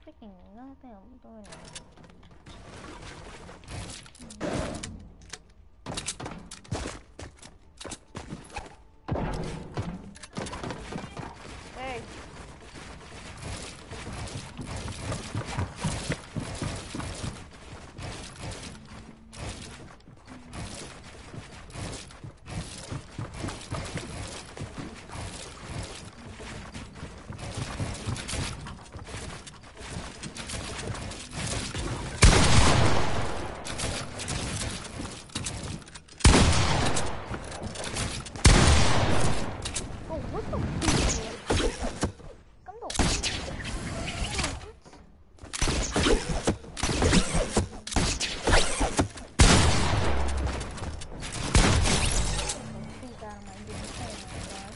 freaking nothing I'm doing. Hey. Oh, what the fuck? Cấm độ. Tình cảm mà dính phải mà đó.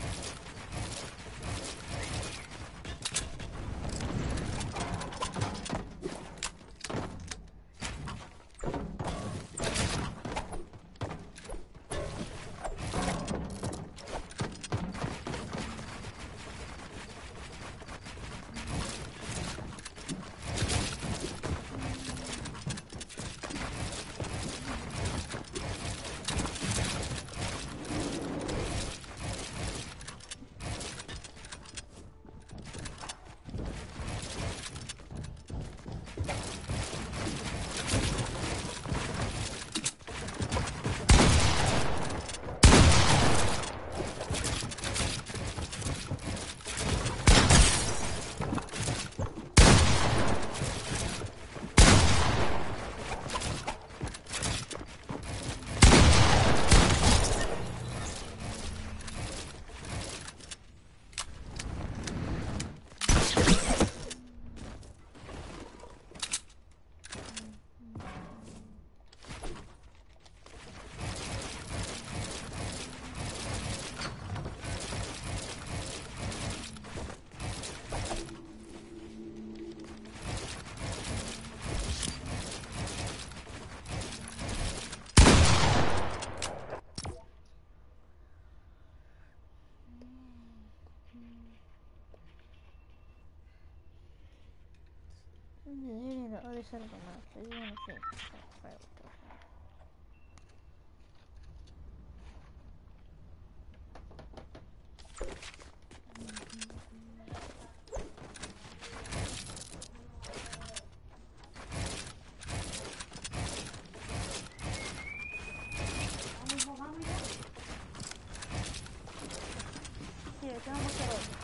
I'm just hitting the other side of the map, so you wanna think. Right, what the fuck? Here, come look at it.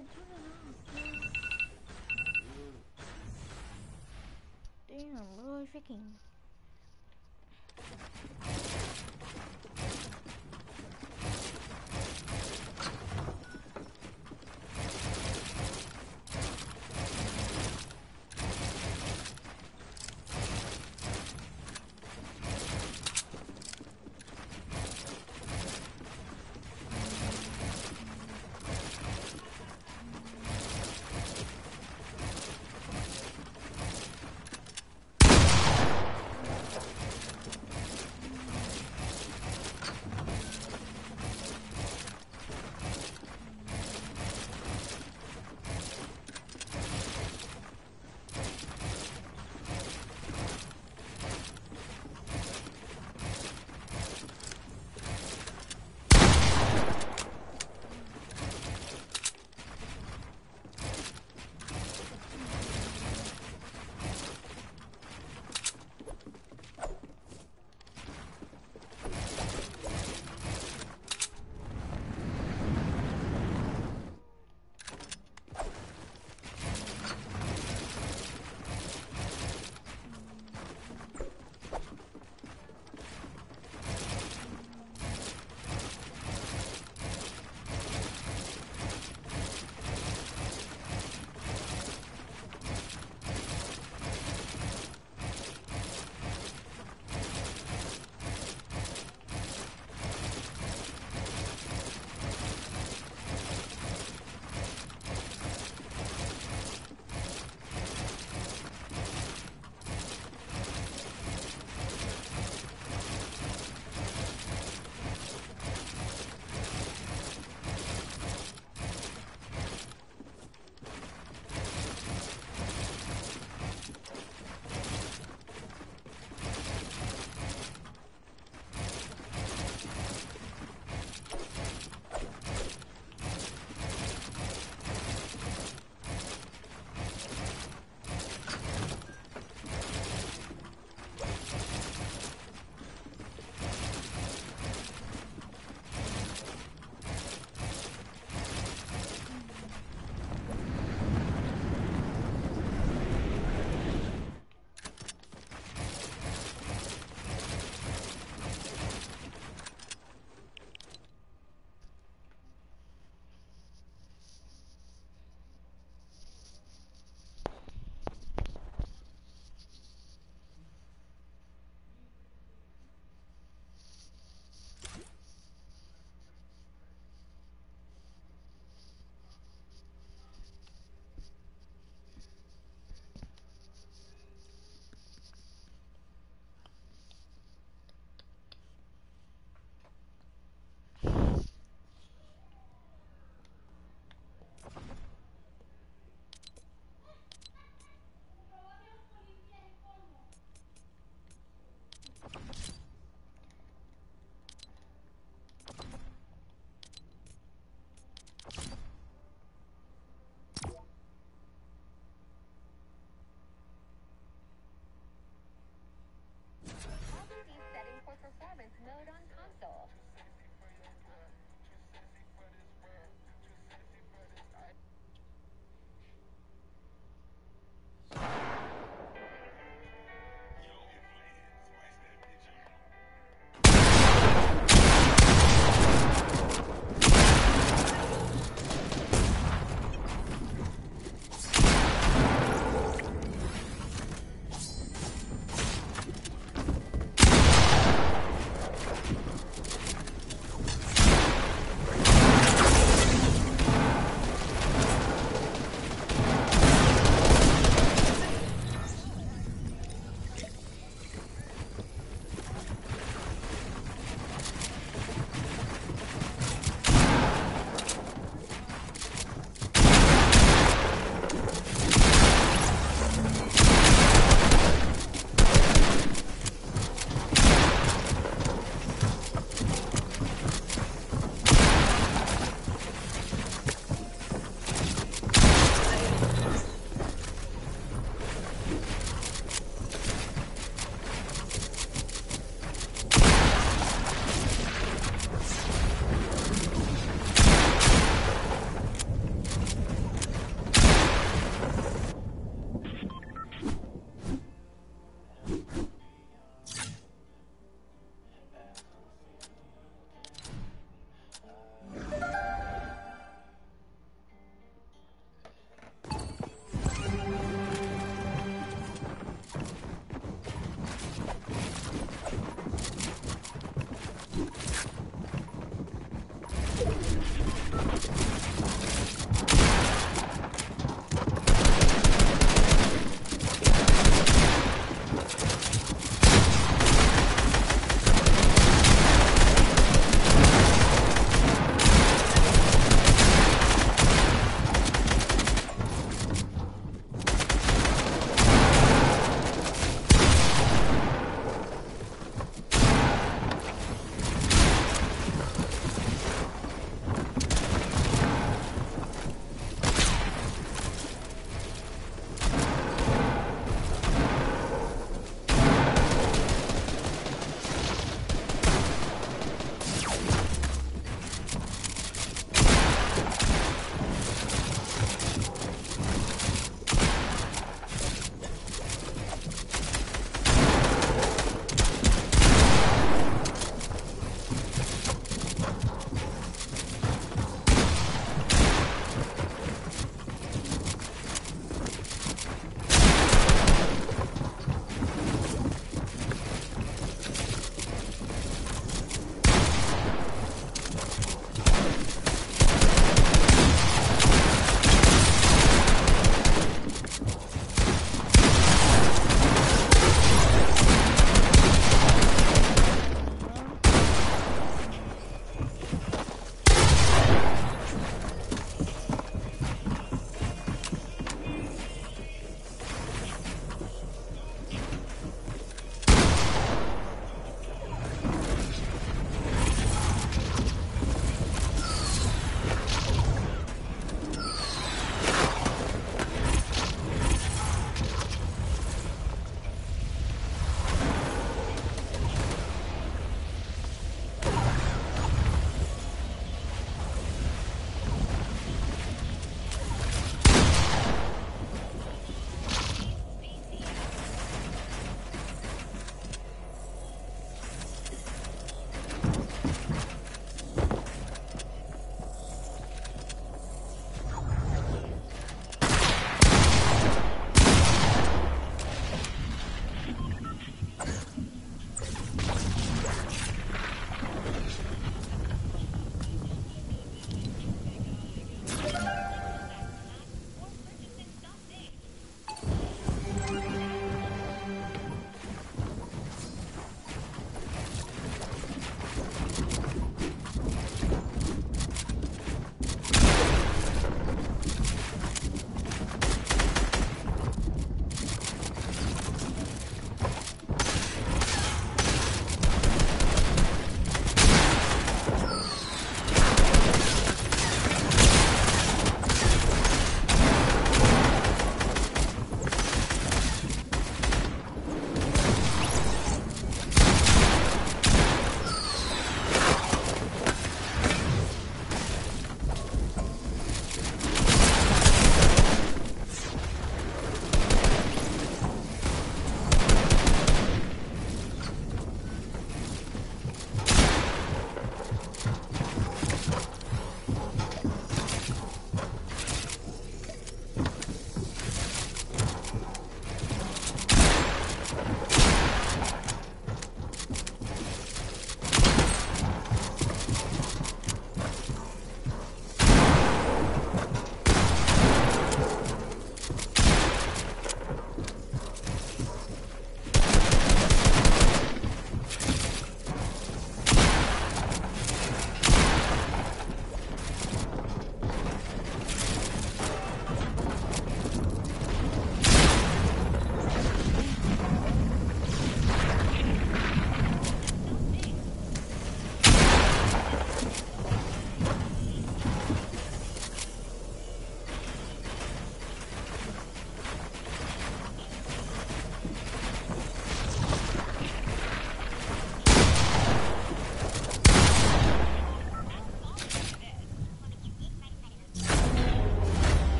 it, turn it off, dude. Damn, bro, freaking.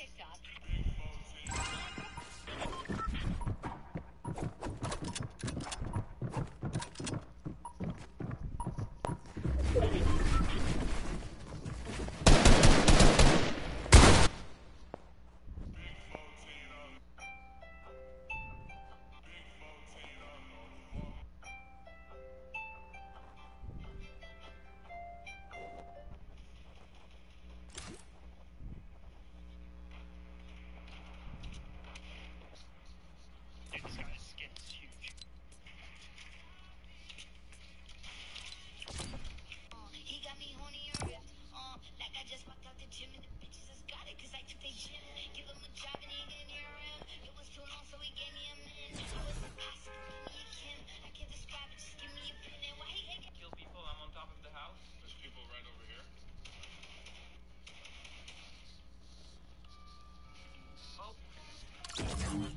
This guy's skin is huge. He got me horny and ripped. Uh, like I just walked out the gym and the bitches just got it cause I took they gym. Give him a job and he didn't hear him. It was too long so he gave me a man. It was impossible, give me a Kim. I can't describe it, just give me a pin. And why he ain't got Kill people, I'm on top of the house. There's people right over here. Oh.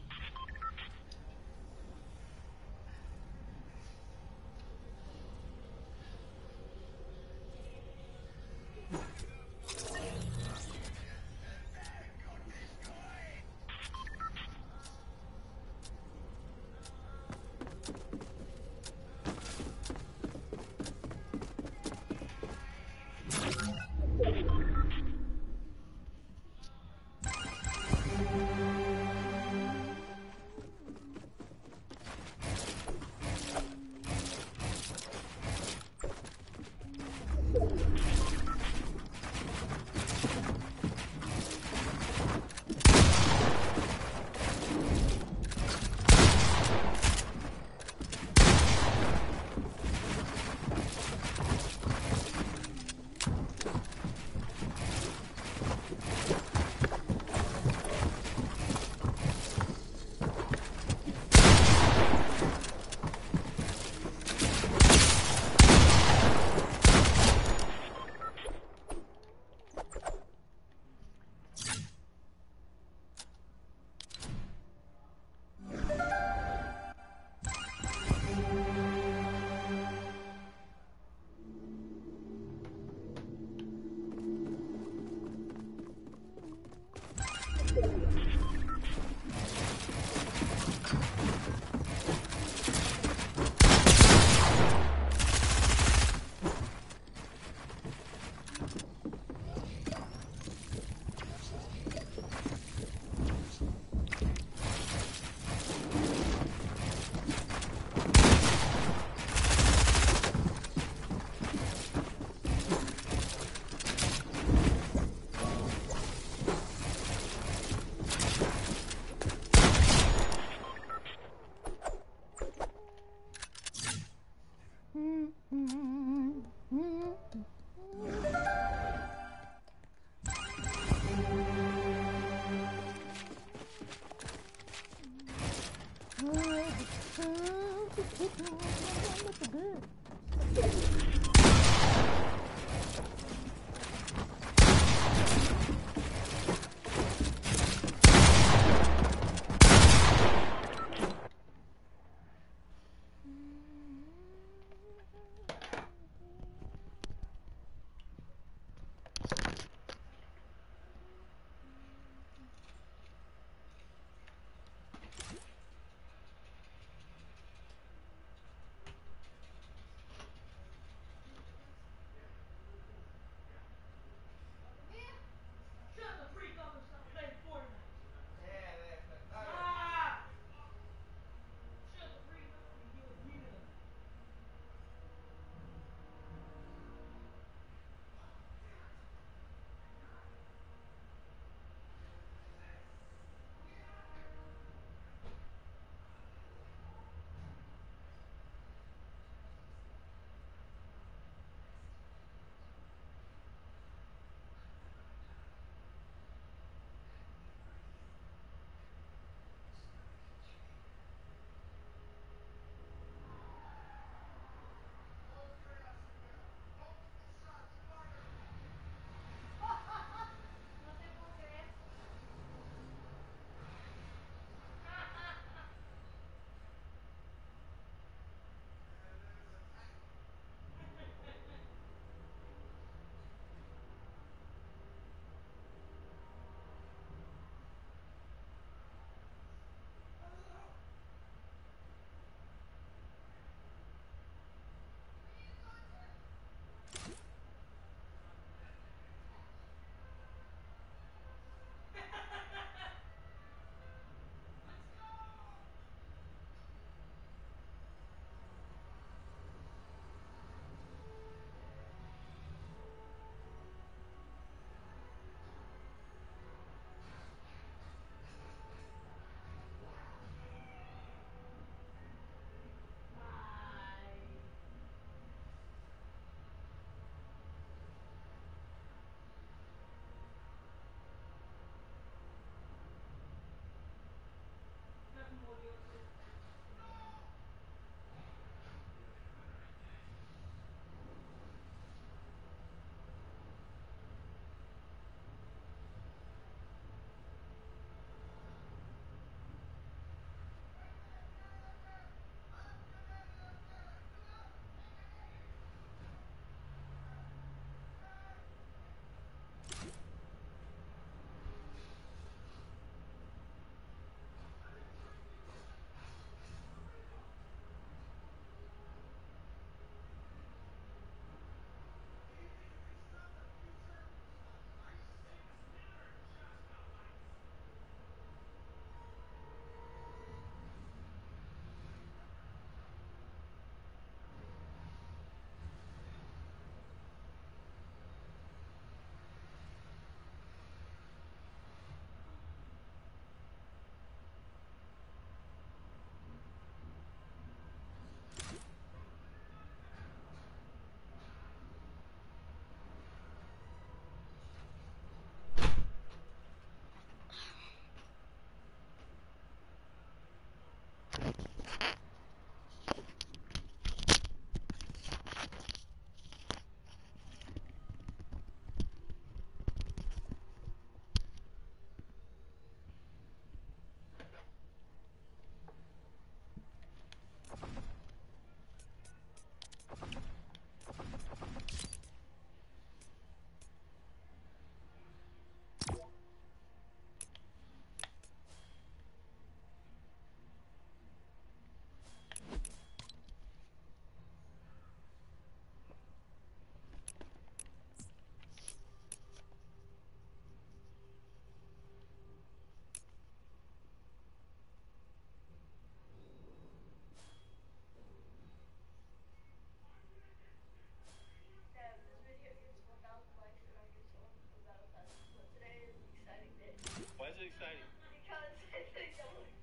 exciting? Because I think that was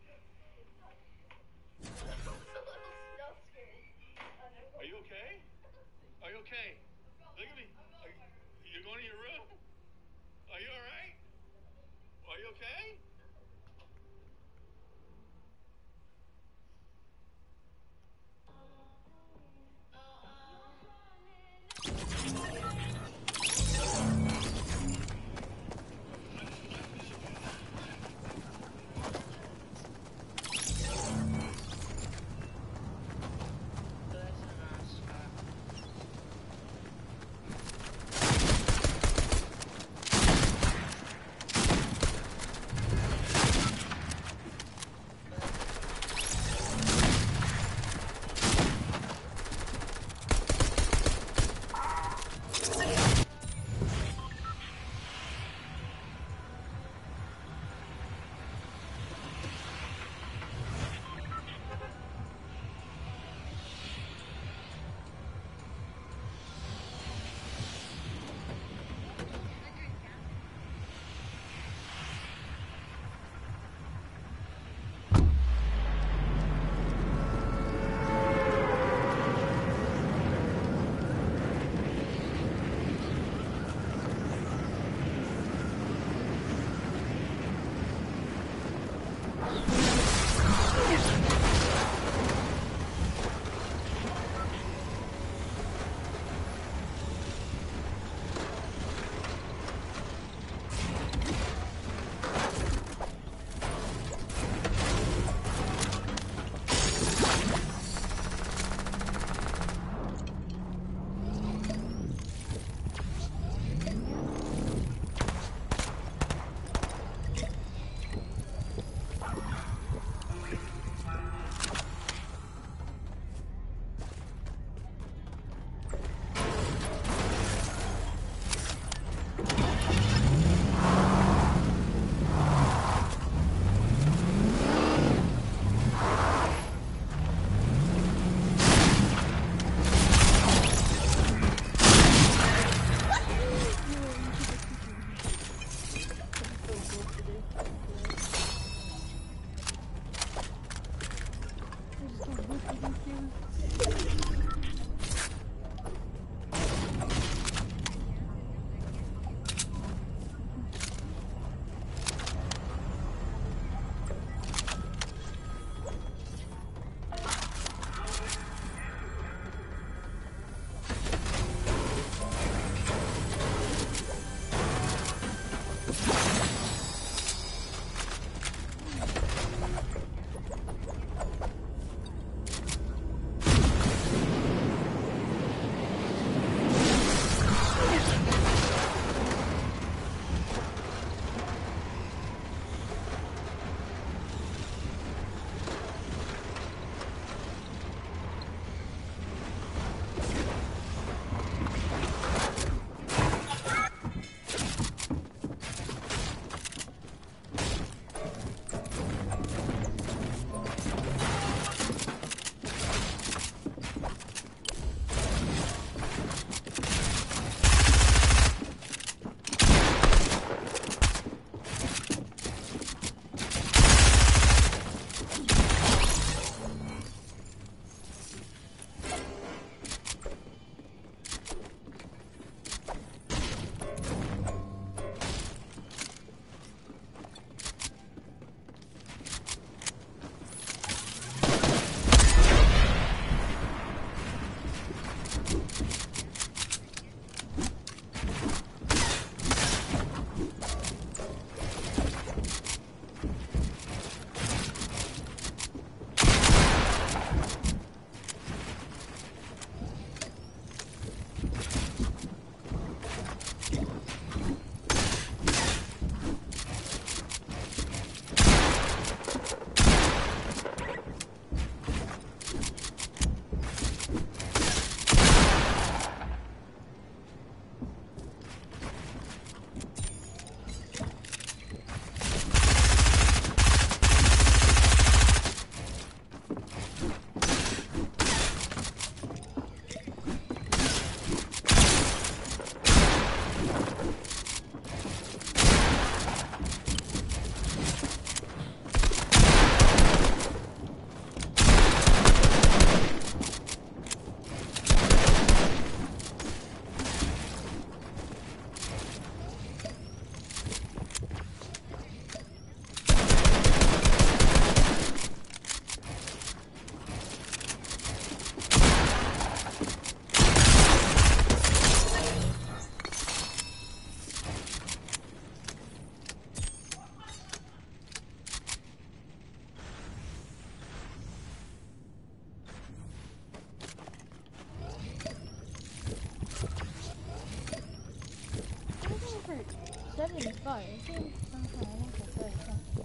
a little snow scary. Are you okay? Are you okay? Look at me. Are you, you going to your room? Are you all right? Are you okay? for seventy-five. I think sometime I went for thirty something.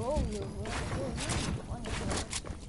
troll you, bro. You're really funny, bro.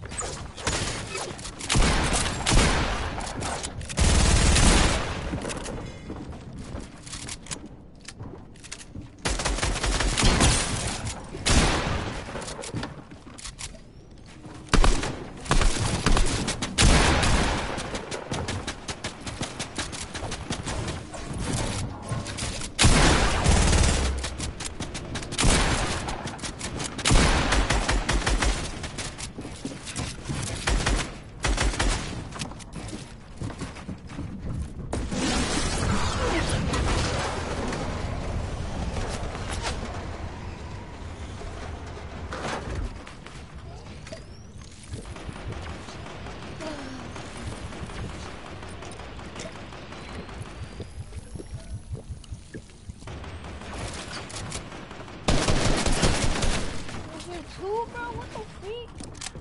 Two, bro? What the freak?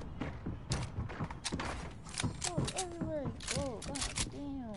Oh, everywhere I go, god damn.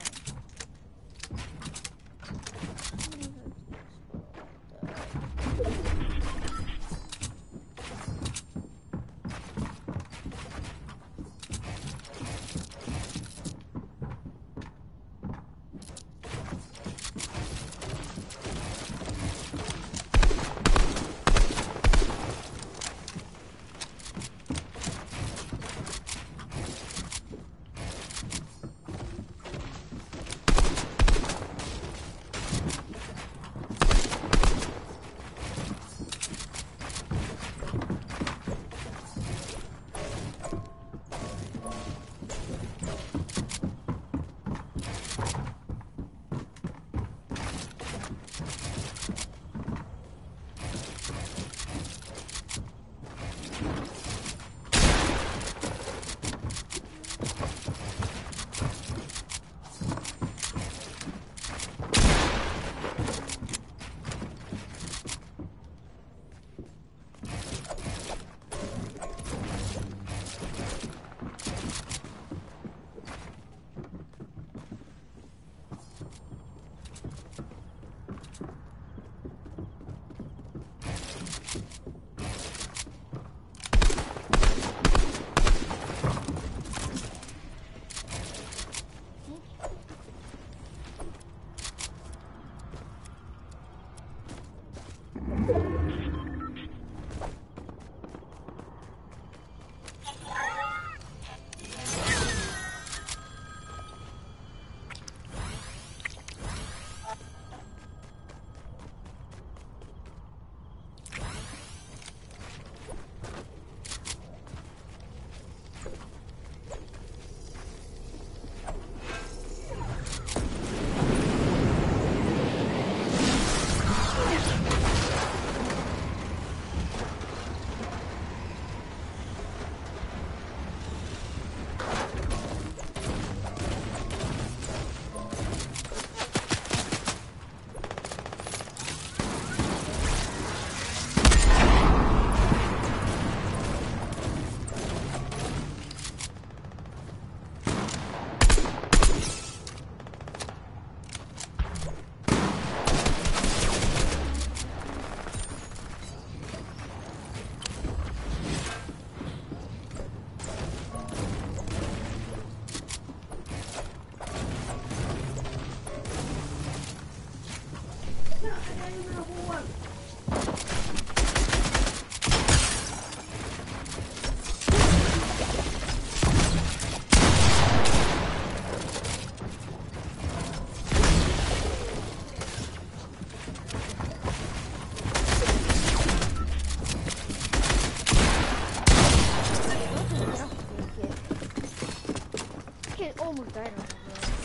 Almost died on him,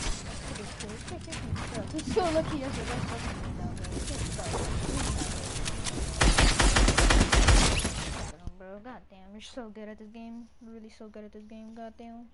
bro. He's so lucky as a rest fucking me down there. Bro, goddamn, you're so good at this game. Really so good at this game, goddamn.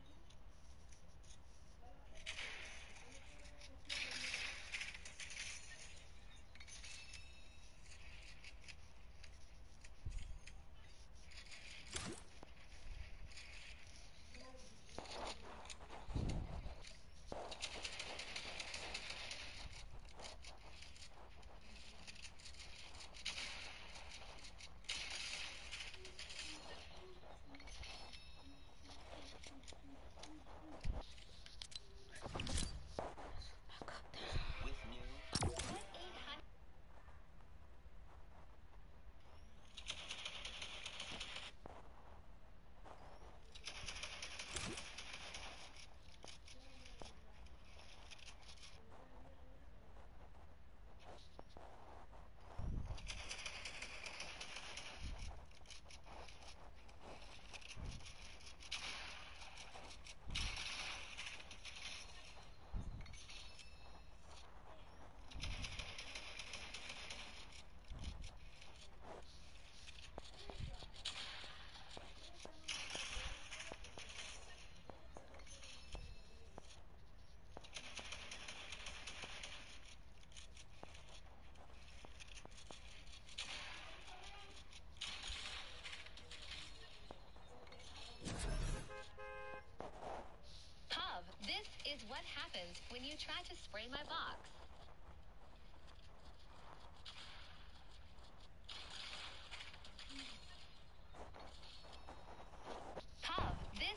you tried to spray my box. Pub, this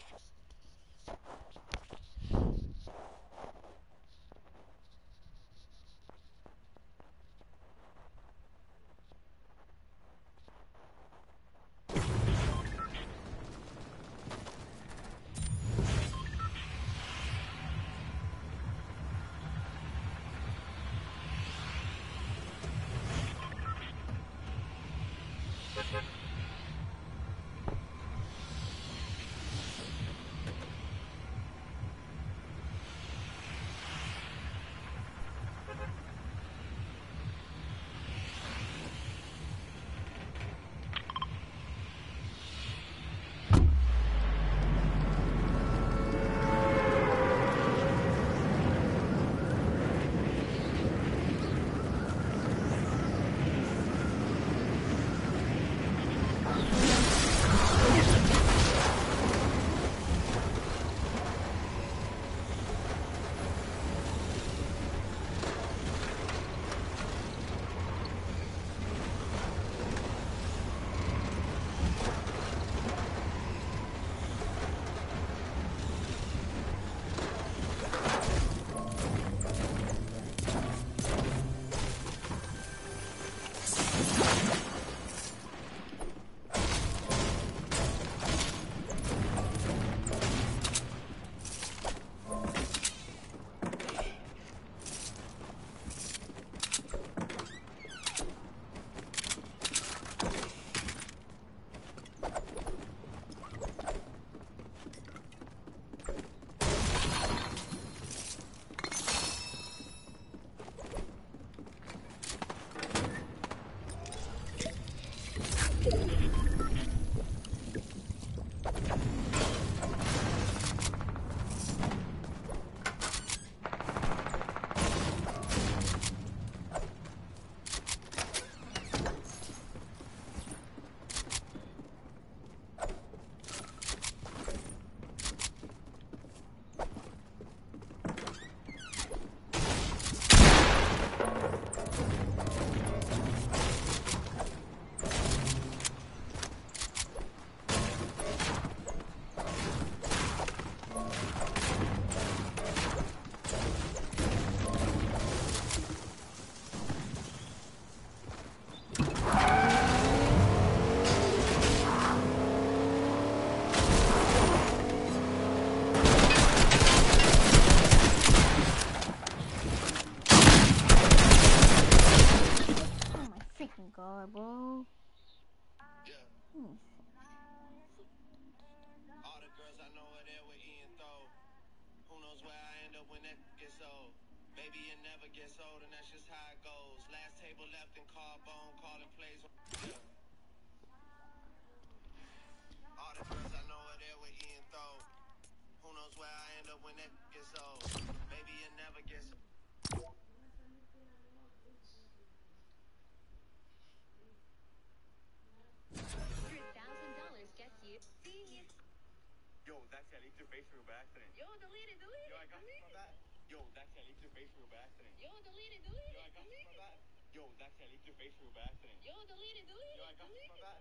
God, bro. Yeah. Hmm. All the girls I know are there with Ian Throw. Who knows where I end up when that gets old? Baby, it never gets old, and that's just how it goes. Last table left in Carbone, calling plays. Yeah. All the girls I know are there with Ian Throw. Who knows where I end up when that gets old? Baby, it never gets old. one hundred thousand dollars gets you. See, Yo, that's I leaked your face real bad accident. yo, delete it, delete Yo, it. I got some of that. Yo, that's I leaked your face real bad accident. Yo, delete it, delete Yo, I it. got some of that. Yo, that's I leaked your face real bad accident. Yo, delete it, delete Yo, it. I got some of that.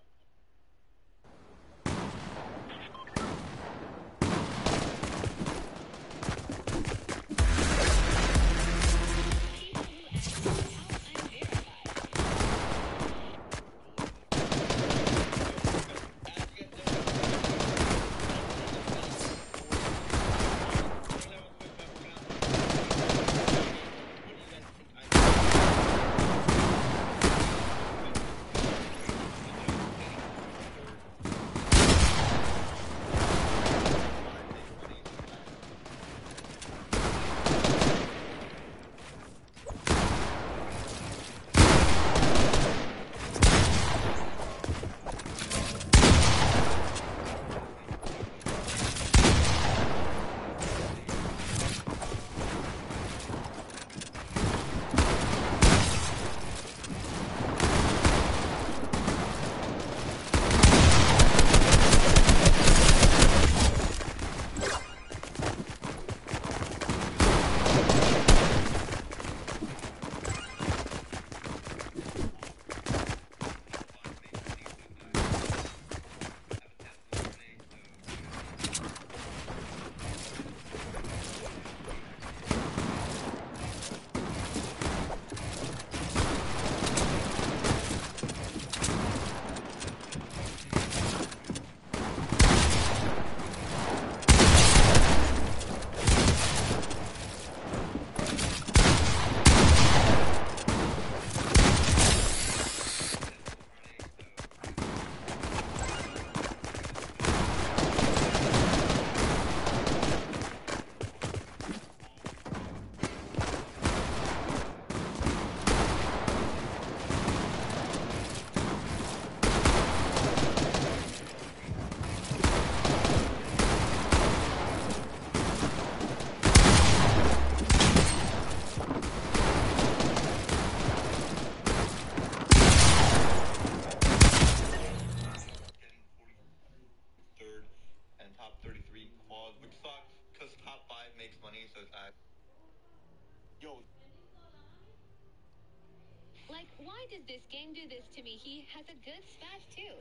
Like, why does this game do this to me? He has a good spaz too.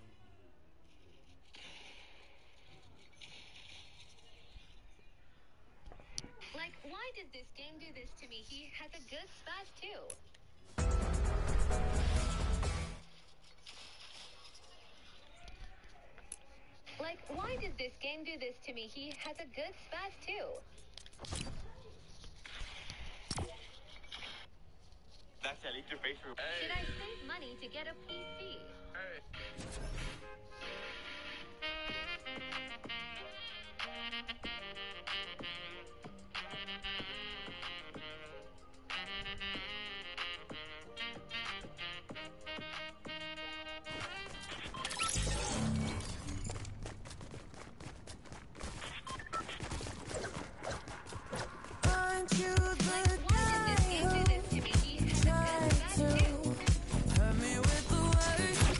Like, why does this game do this to me? He has a good spaz too. Like, why does this game do this to me? He has a good spaz too. That's at least your face room. Should I save money to get a P C? Aren't you the Like, why does this game do this to me? He has a good spaz too. hurt me with the words?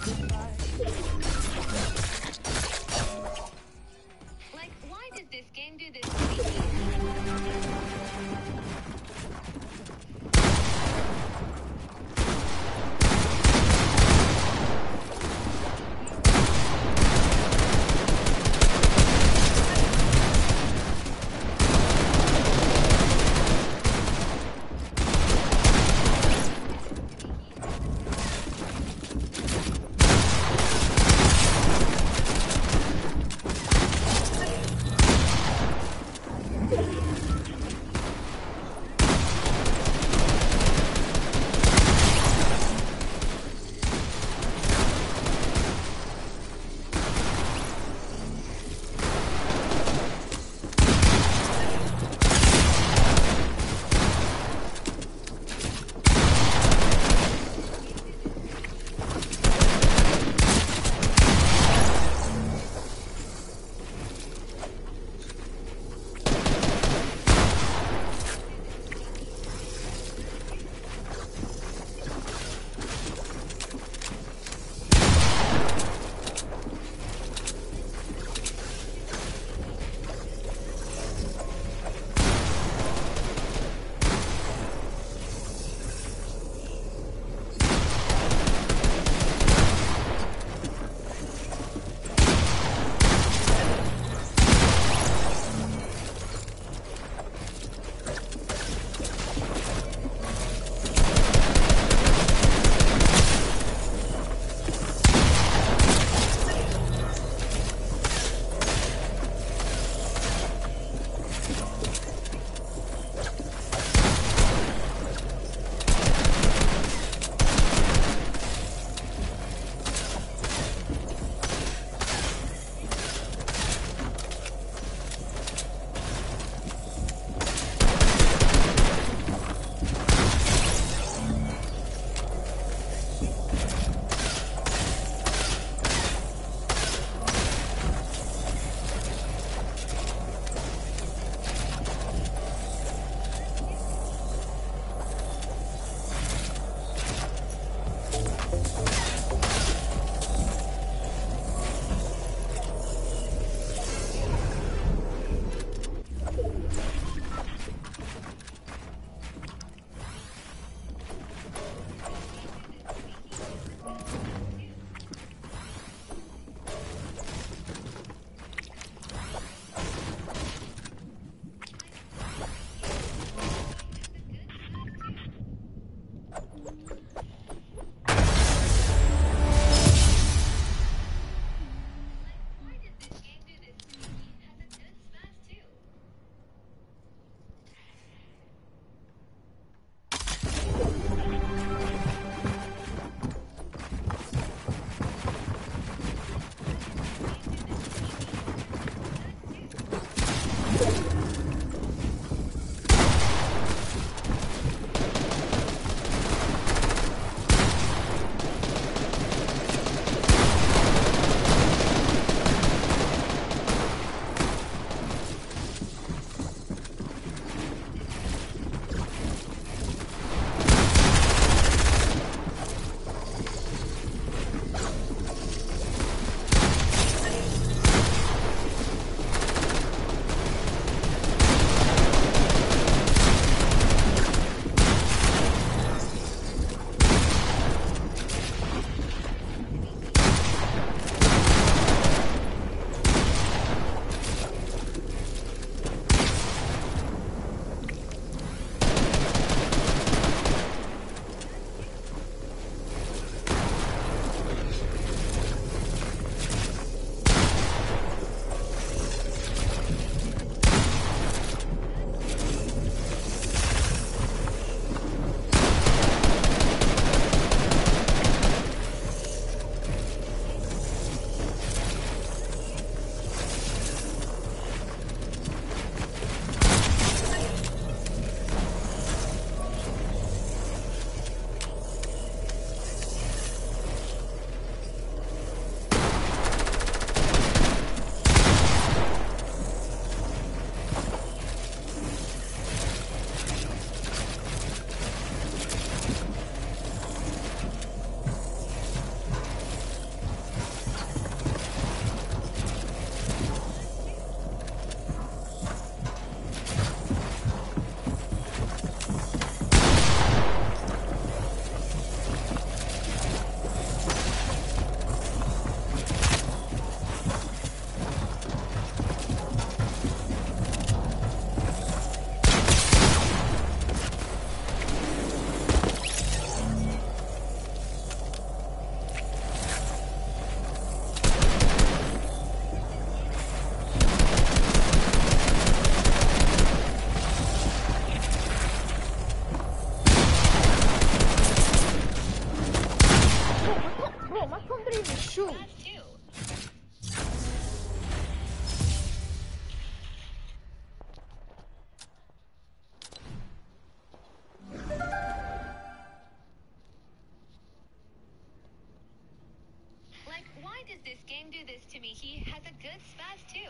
does this game do this to me? He has a good spaz too.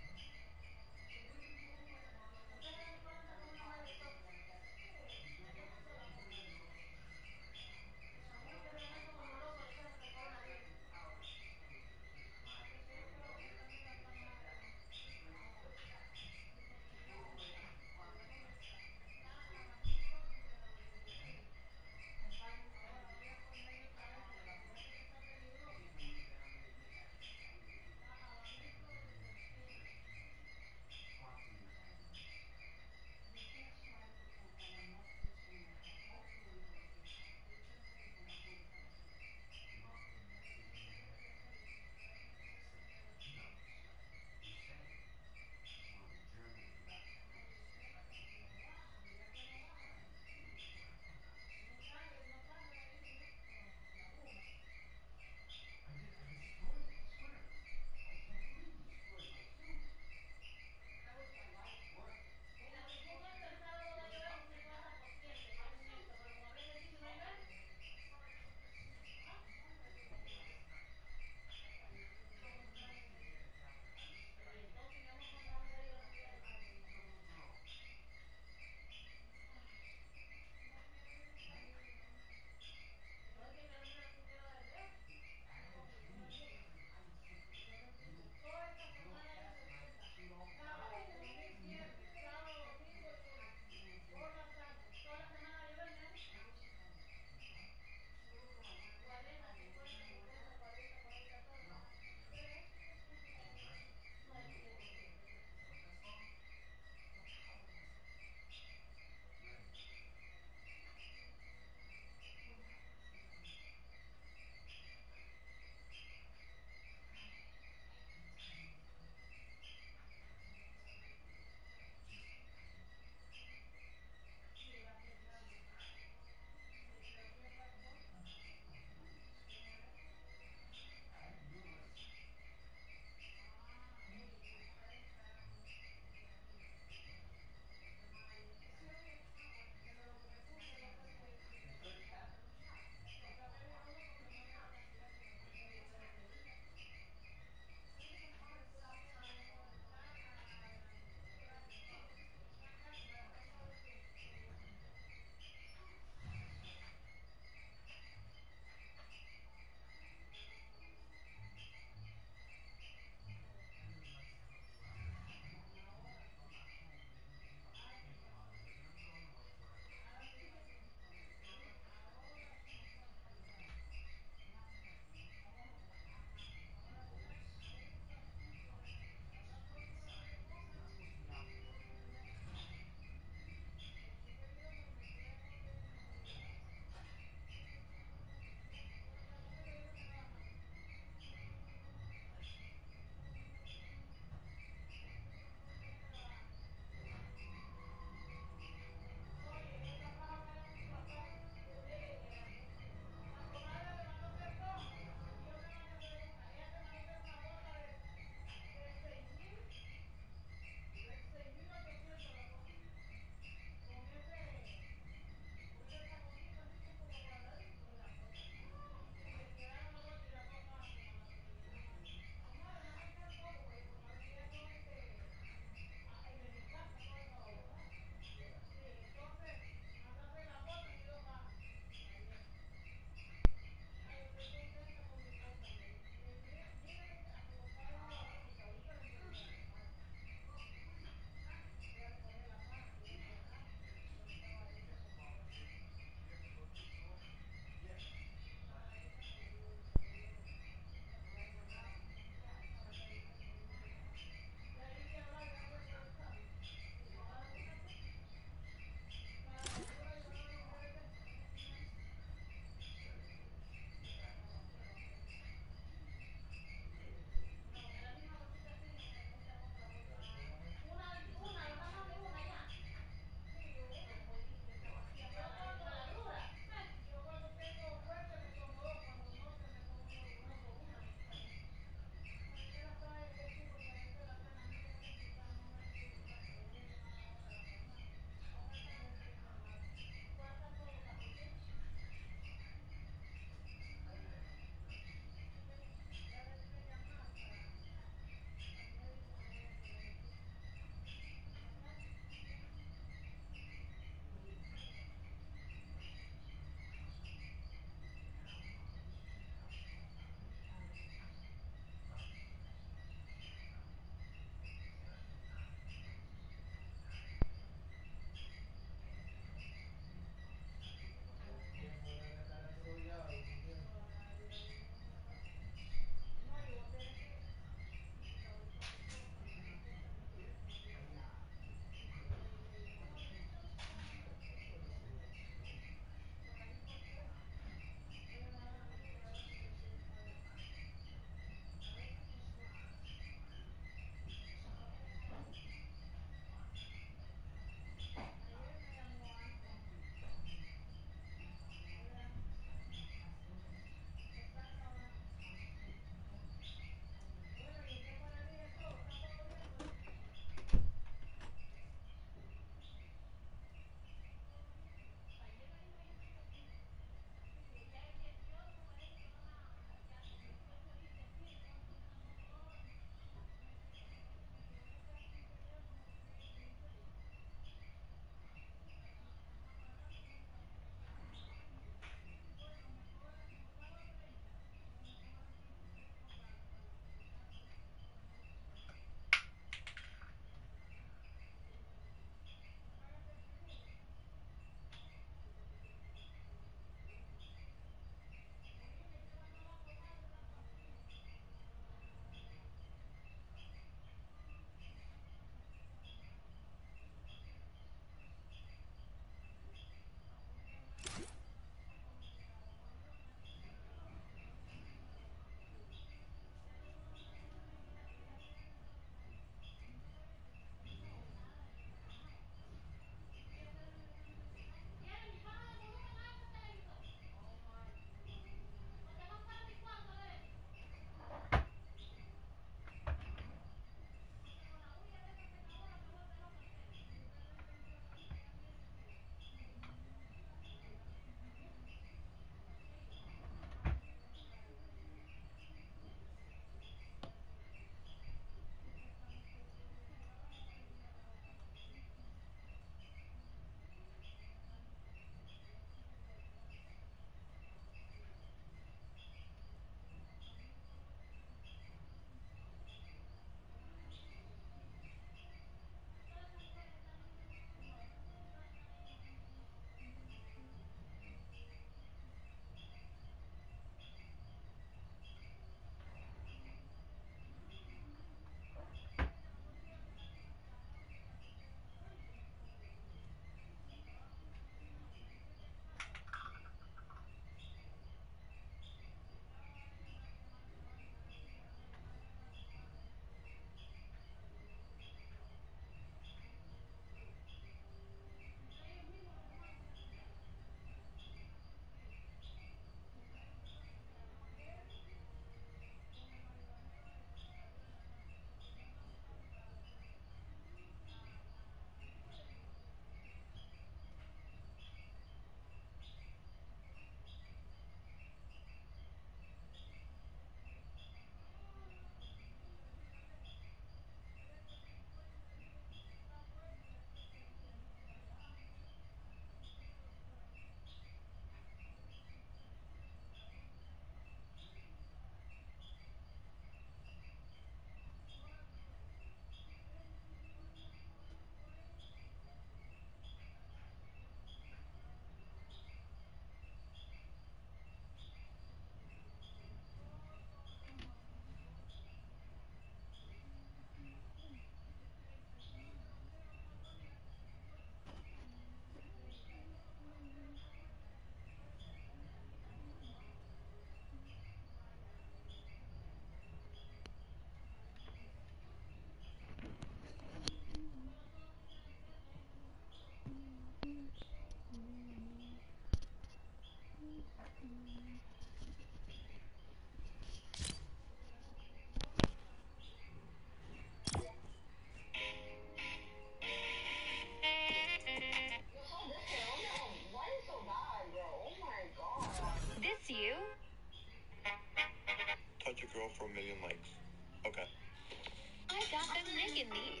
This you? Touch a girl for a million likes. Okay. I got them nicking these.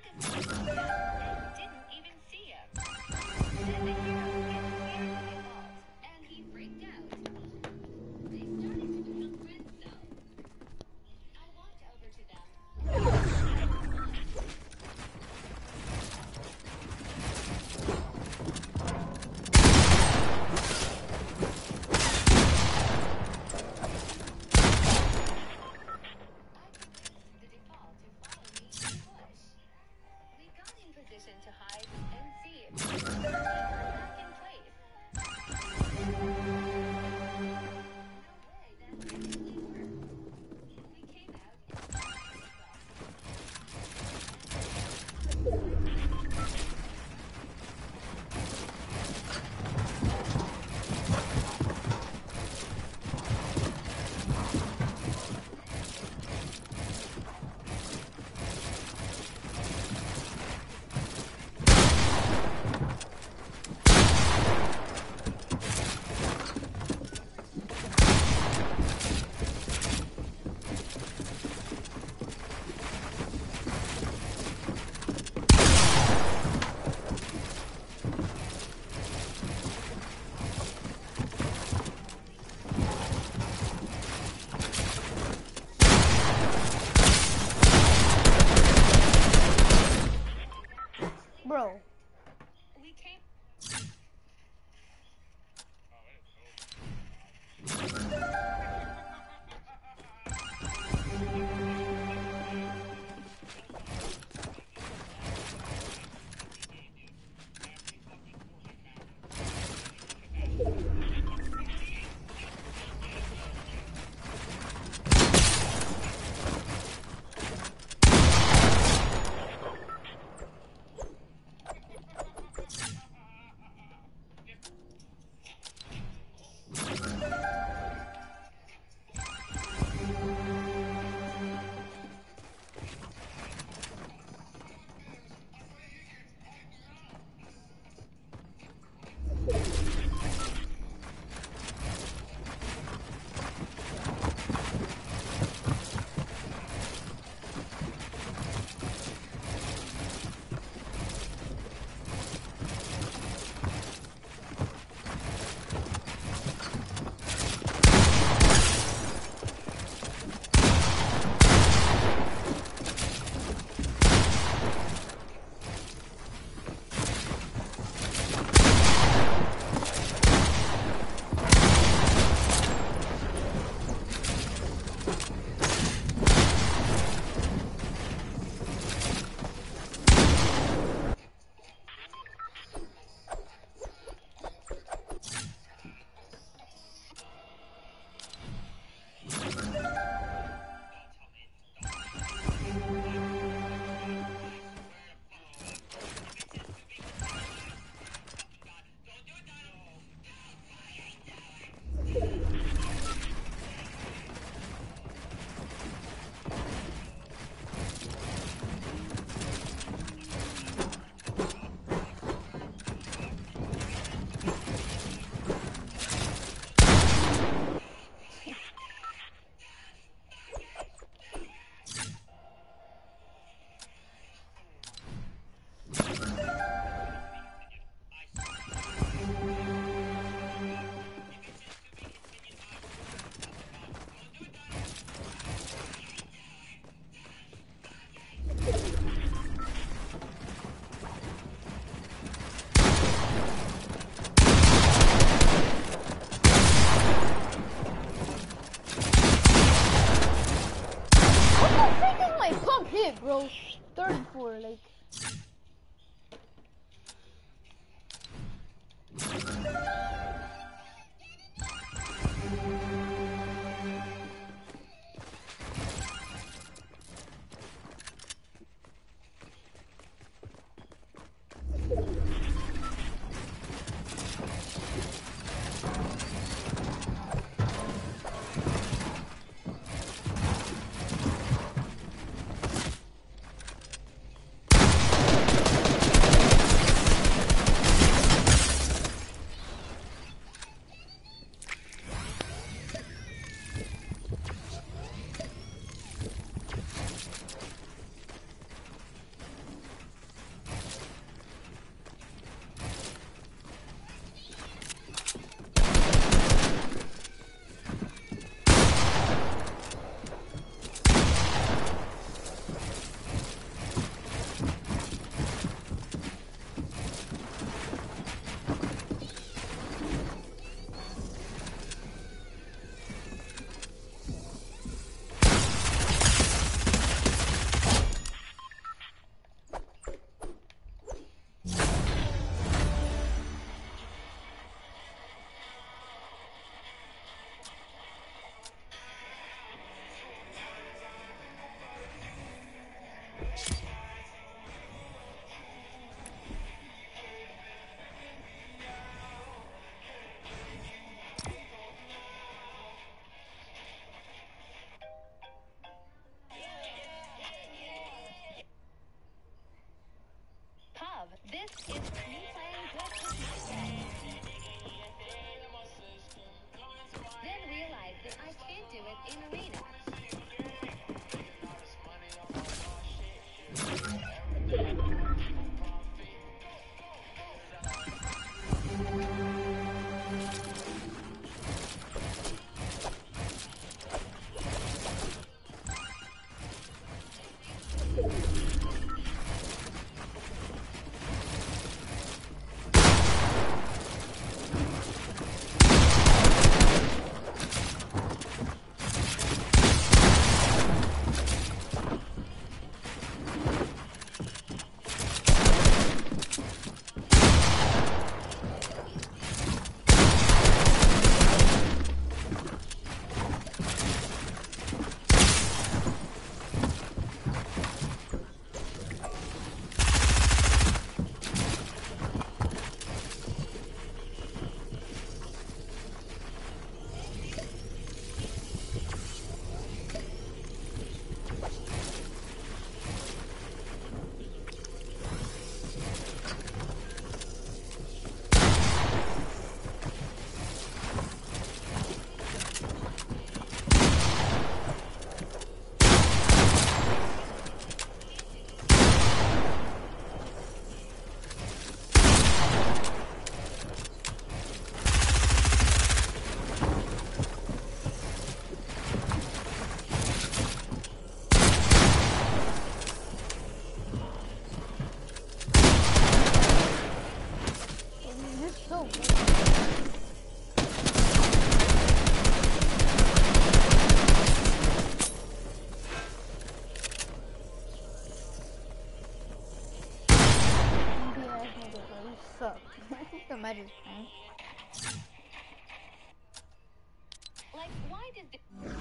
default walked out and didn't even see him. Then the hero interfered with default, and he freaked out. They started to become friends, though. I walked over to them. The default to follow me to the bush. We got in position to hide and see if we could back in place. No way that actually worked. We came out and Bro. we came. hit, bro. thirty-four, like. live in arena. You're so good. Yeah, nigga, bro, you suck. The match is fine. Like, why did the